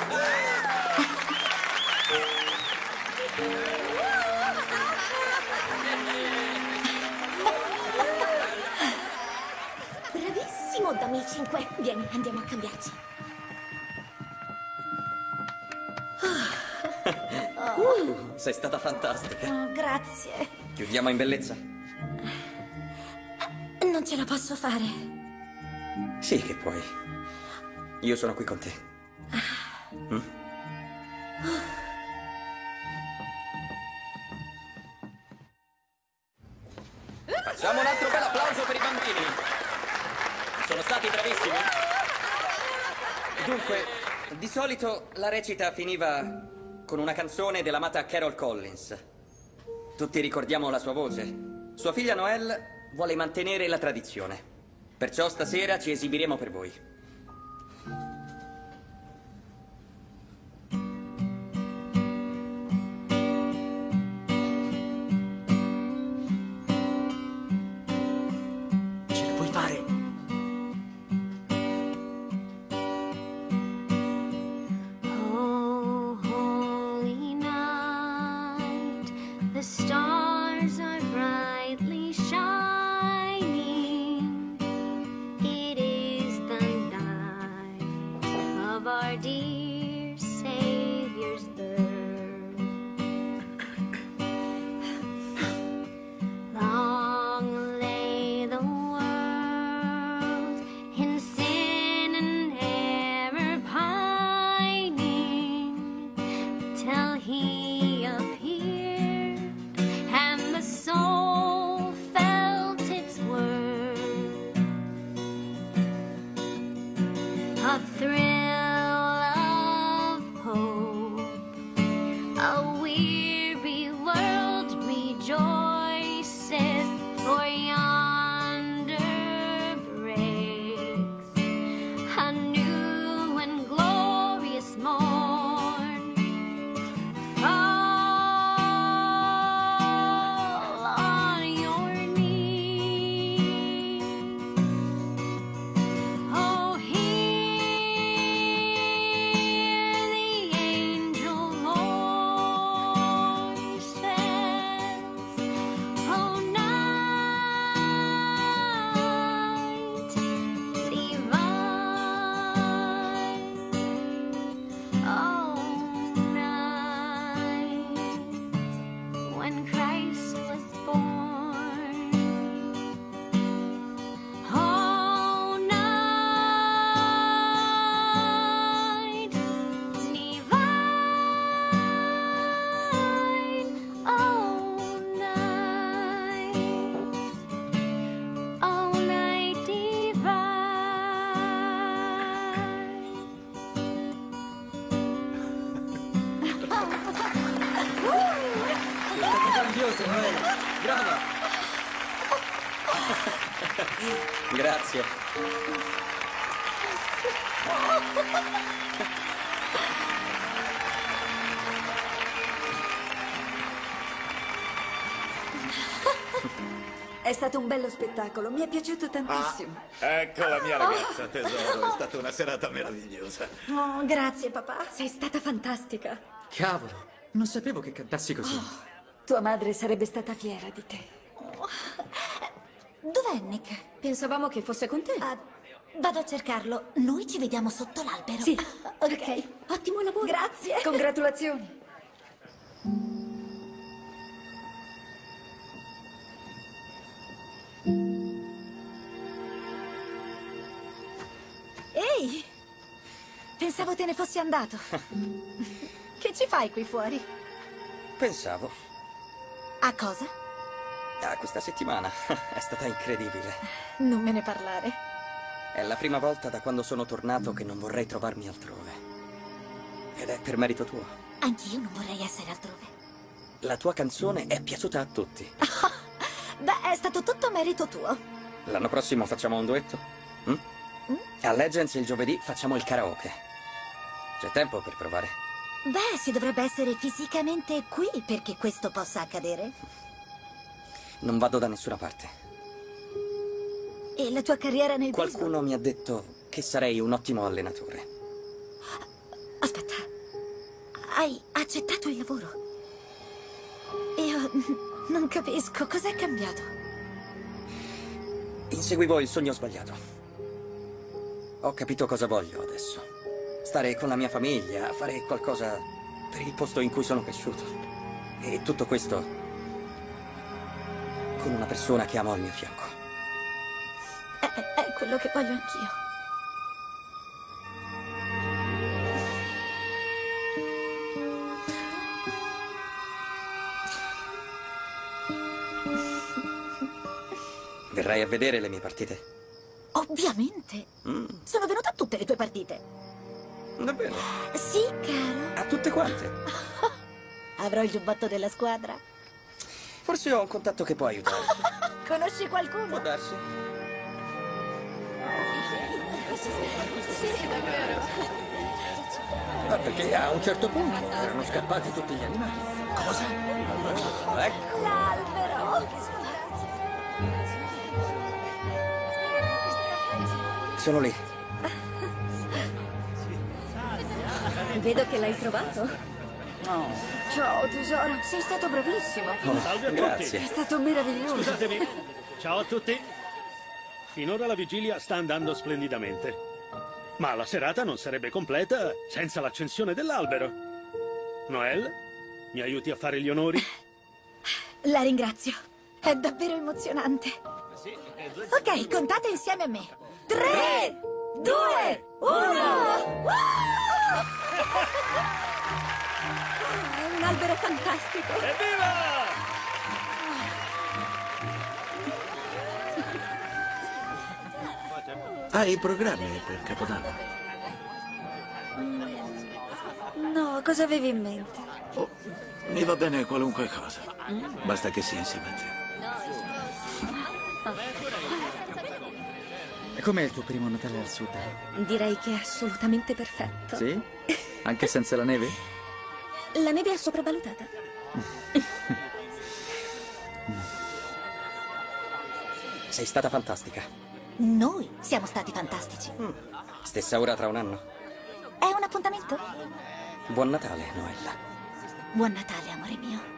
Bravissimo, dammi cinque. Vieni, andiamo a cambiarci. Uh, sei stata fantastica. Oh, grazie. Chiudiamo in bellezza? Non ce la posso fare. Sì che puoi. Io sono qui con te. Mm? Facciamo un altro bel applauso per i bambini. Sono stati bravissimi. Dunque, di solito la recita finiva con una canzone dell'amata Carol Collins. Tutti ricordiamo la sua voce. Sua figlia Noelle vuole mantenere la tradizione. Perciò stasera ci esibiremo per voi. Ce la puoi fare. Oh, holy night, the stars are brightly shining. It is the night of our dear Savior's birth. Long lay the world in sin and error pining, till he appeared and the soul felt its worth. A thrill of hope, a weary world rejoices, for yonder breaks a new and glorious morn. Fall on your knees. Oh, hear the angel voices. Oh, night divine. Oh, night when Christ was born. Oh, night divine. Oh, night. Oh, night È stato grandioso, Noelle. Brava. Grazie. È stato un bello spettacolo, mi è piaciuto tantissimo. Ecco la mia ragazza, tesoro. È stata una serata meravigliosa. Oh, grazie, papà. Sei stata fantastica. Cavolo, non sapevo che cantassi così. Tua madre sarebbe stata fiera di te. Dov'è Nick? Pensavamo che fosse con te. Ah, vado a cercarlo. Noi ci vediamo sotto l'albero. Sì. Ok. Ottimo lavoro. Grazie. Congratulazioni. Ehi! Pensavo te ne fossi andato. Che ci fai qui fuori? Pensavo. A cosa? Ah, questa settimana è stata incredibile. Non me ne parlare. È la prima volta da quando sono tornato che non vorrei trovarmi altrove. Ed è per merito tuo. Anch'io non vorrei essere altrove. La tua canzone è piaciuta a tutti. Beh, è stato tutto merito tuo. L'anno prossimo facciamo un duetto? Mm? Mm? A Legends il giovedì facciamo il karaoke. C'è tempo per provare. Beh, si dovrebbe essere fisicamente qui perché questo possa accadere. Non vado da nessuna parte. E la tua carriera nel Qualcuno baseball? mi ha detto che sarei un ottimo allenatore. Aspetta. Hai accettato il lavoro? Io non capisco. Cos'è cambiato? Inseguivo il sogno sbagliato. Ho capito cosa voglio adesso. Stare con la mia famiglia, fare qualcosa per il posto in cui sono cresciuto. E tutto questo con una persona che amo al mio fianco. È, è quello che voglio anch'io. Verrai a vedere le mie partite? Ovviamente. Mm, Sono venuta a tutte le tue partite. davvero? Sì, caro. A tutte quante? Avrò il giubbotto della squadra. Forse ho un contatto che può aiutare. Conosci qualcuno? Può darsi. Ma perché a un certo punto erano scappati tutti gli animali. Cosa? Ecco. L'albero. Sono lì. Vedo che l'hai trovato. Oh, ciao tesoro, sei stato bravissimo. Oh, Salve a grazie. È stato meraviglioso. Scusatemi. Ciao a tutti. Finora la vigilia sta andando splendidamente. Ma la serata non sarebbe completa senza l'accensione dell'albero. Noel, mi aiuti a fare gli onori? La ringrazio. È davvero emozionante. Ok, contate insieme a me. Tre, due, uno! È un albero fantastico. Evviva! Hai programmi per Capodanno? No, cosa avevi in mente? Oh, mi va bene qualunque cosa. Basta che sia insieme a te. E com'è il tuo primo Natale al sud? Direi che è assolutamente perfetto. Sì? Anche senza la neve? La neve è sopravvalutata. Sei stata fantastica. Noi siamo stati fantastici. Stessa ora tra un anno. È un appuntamento? Buon Natale, Noella. Buon Natale, amore mio.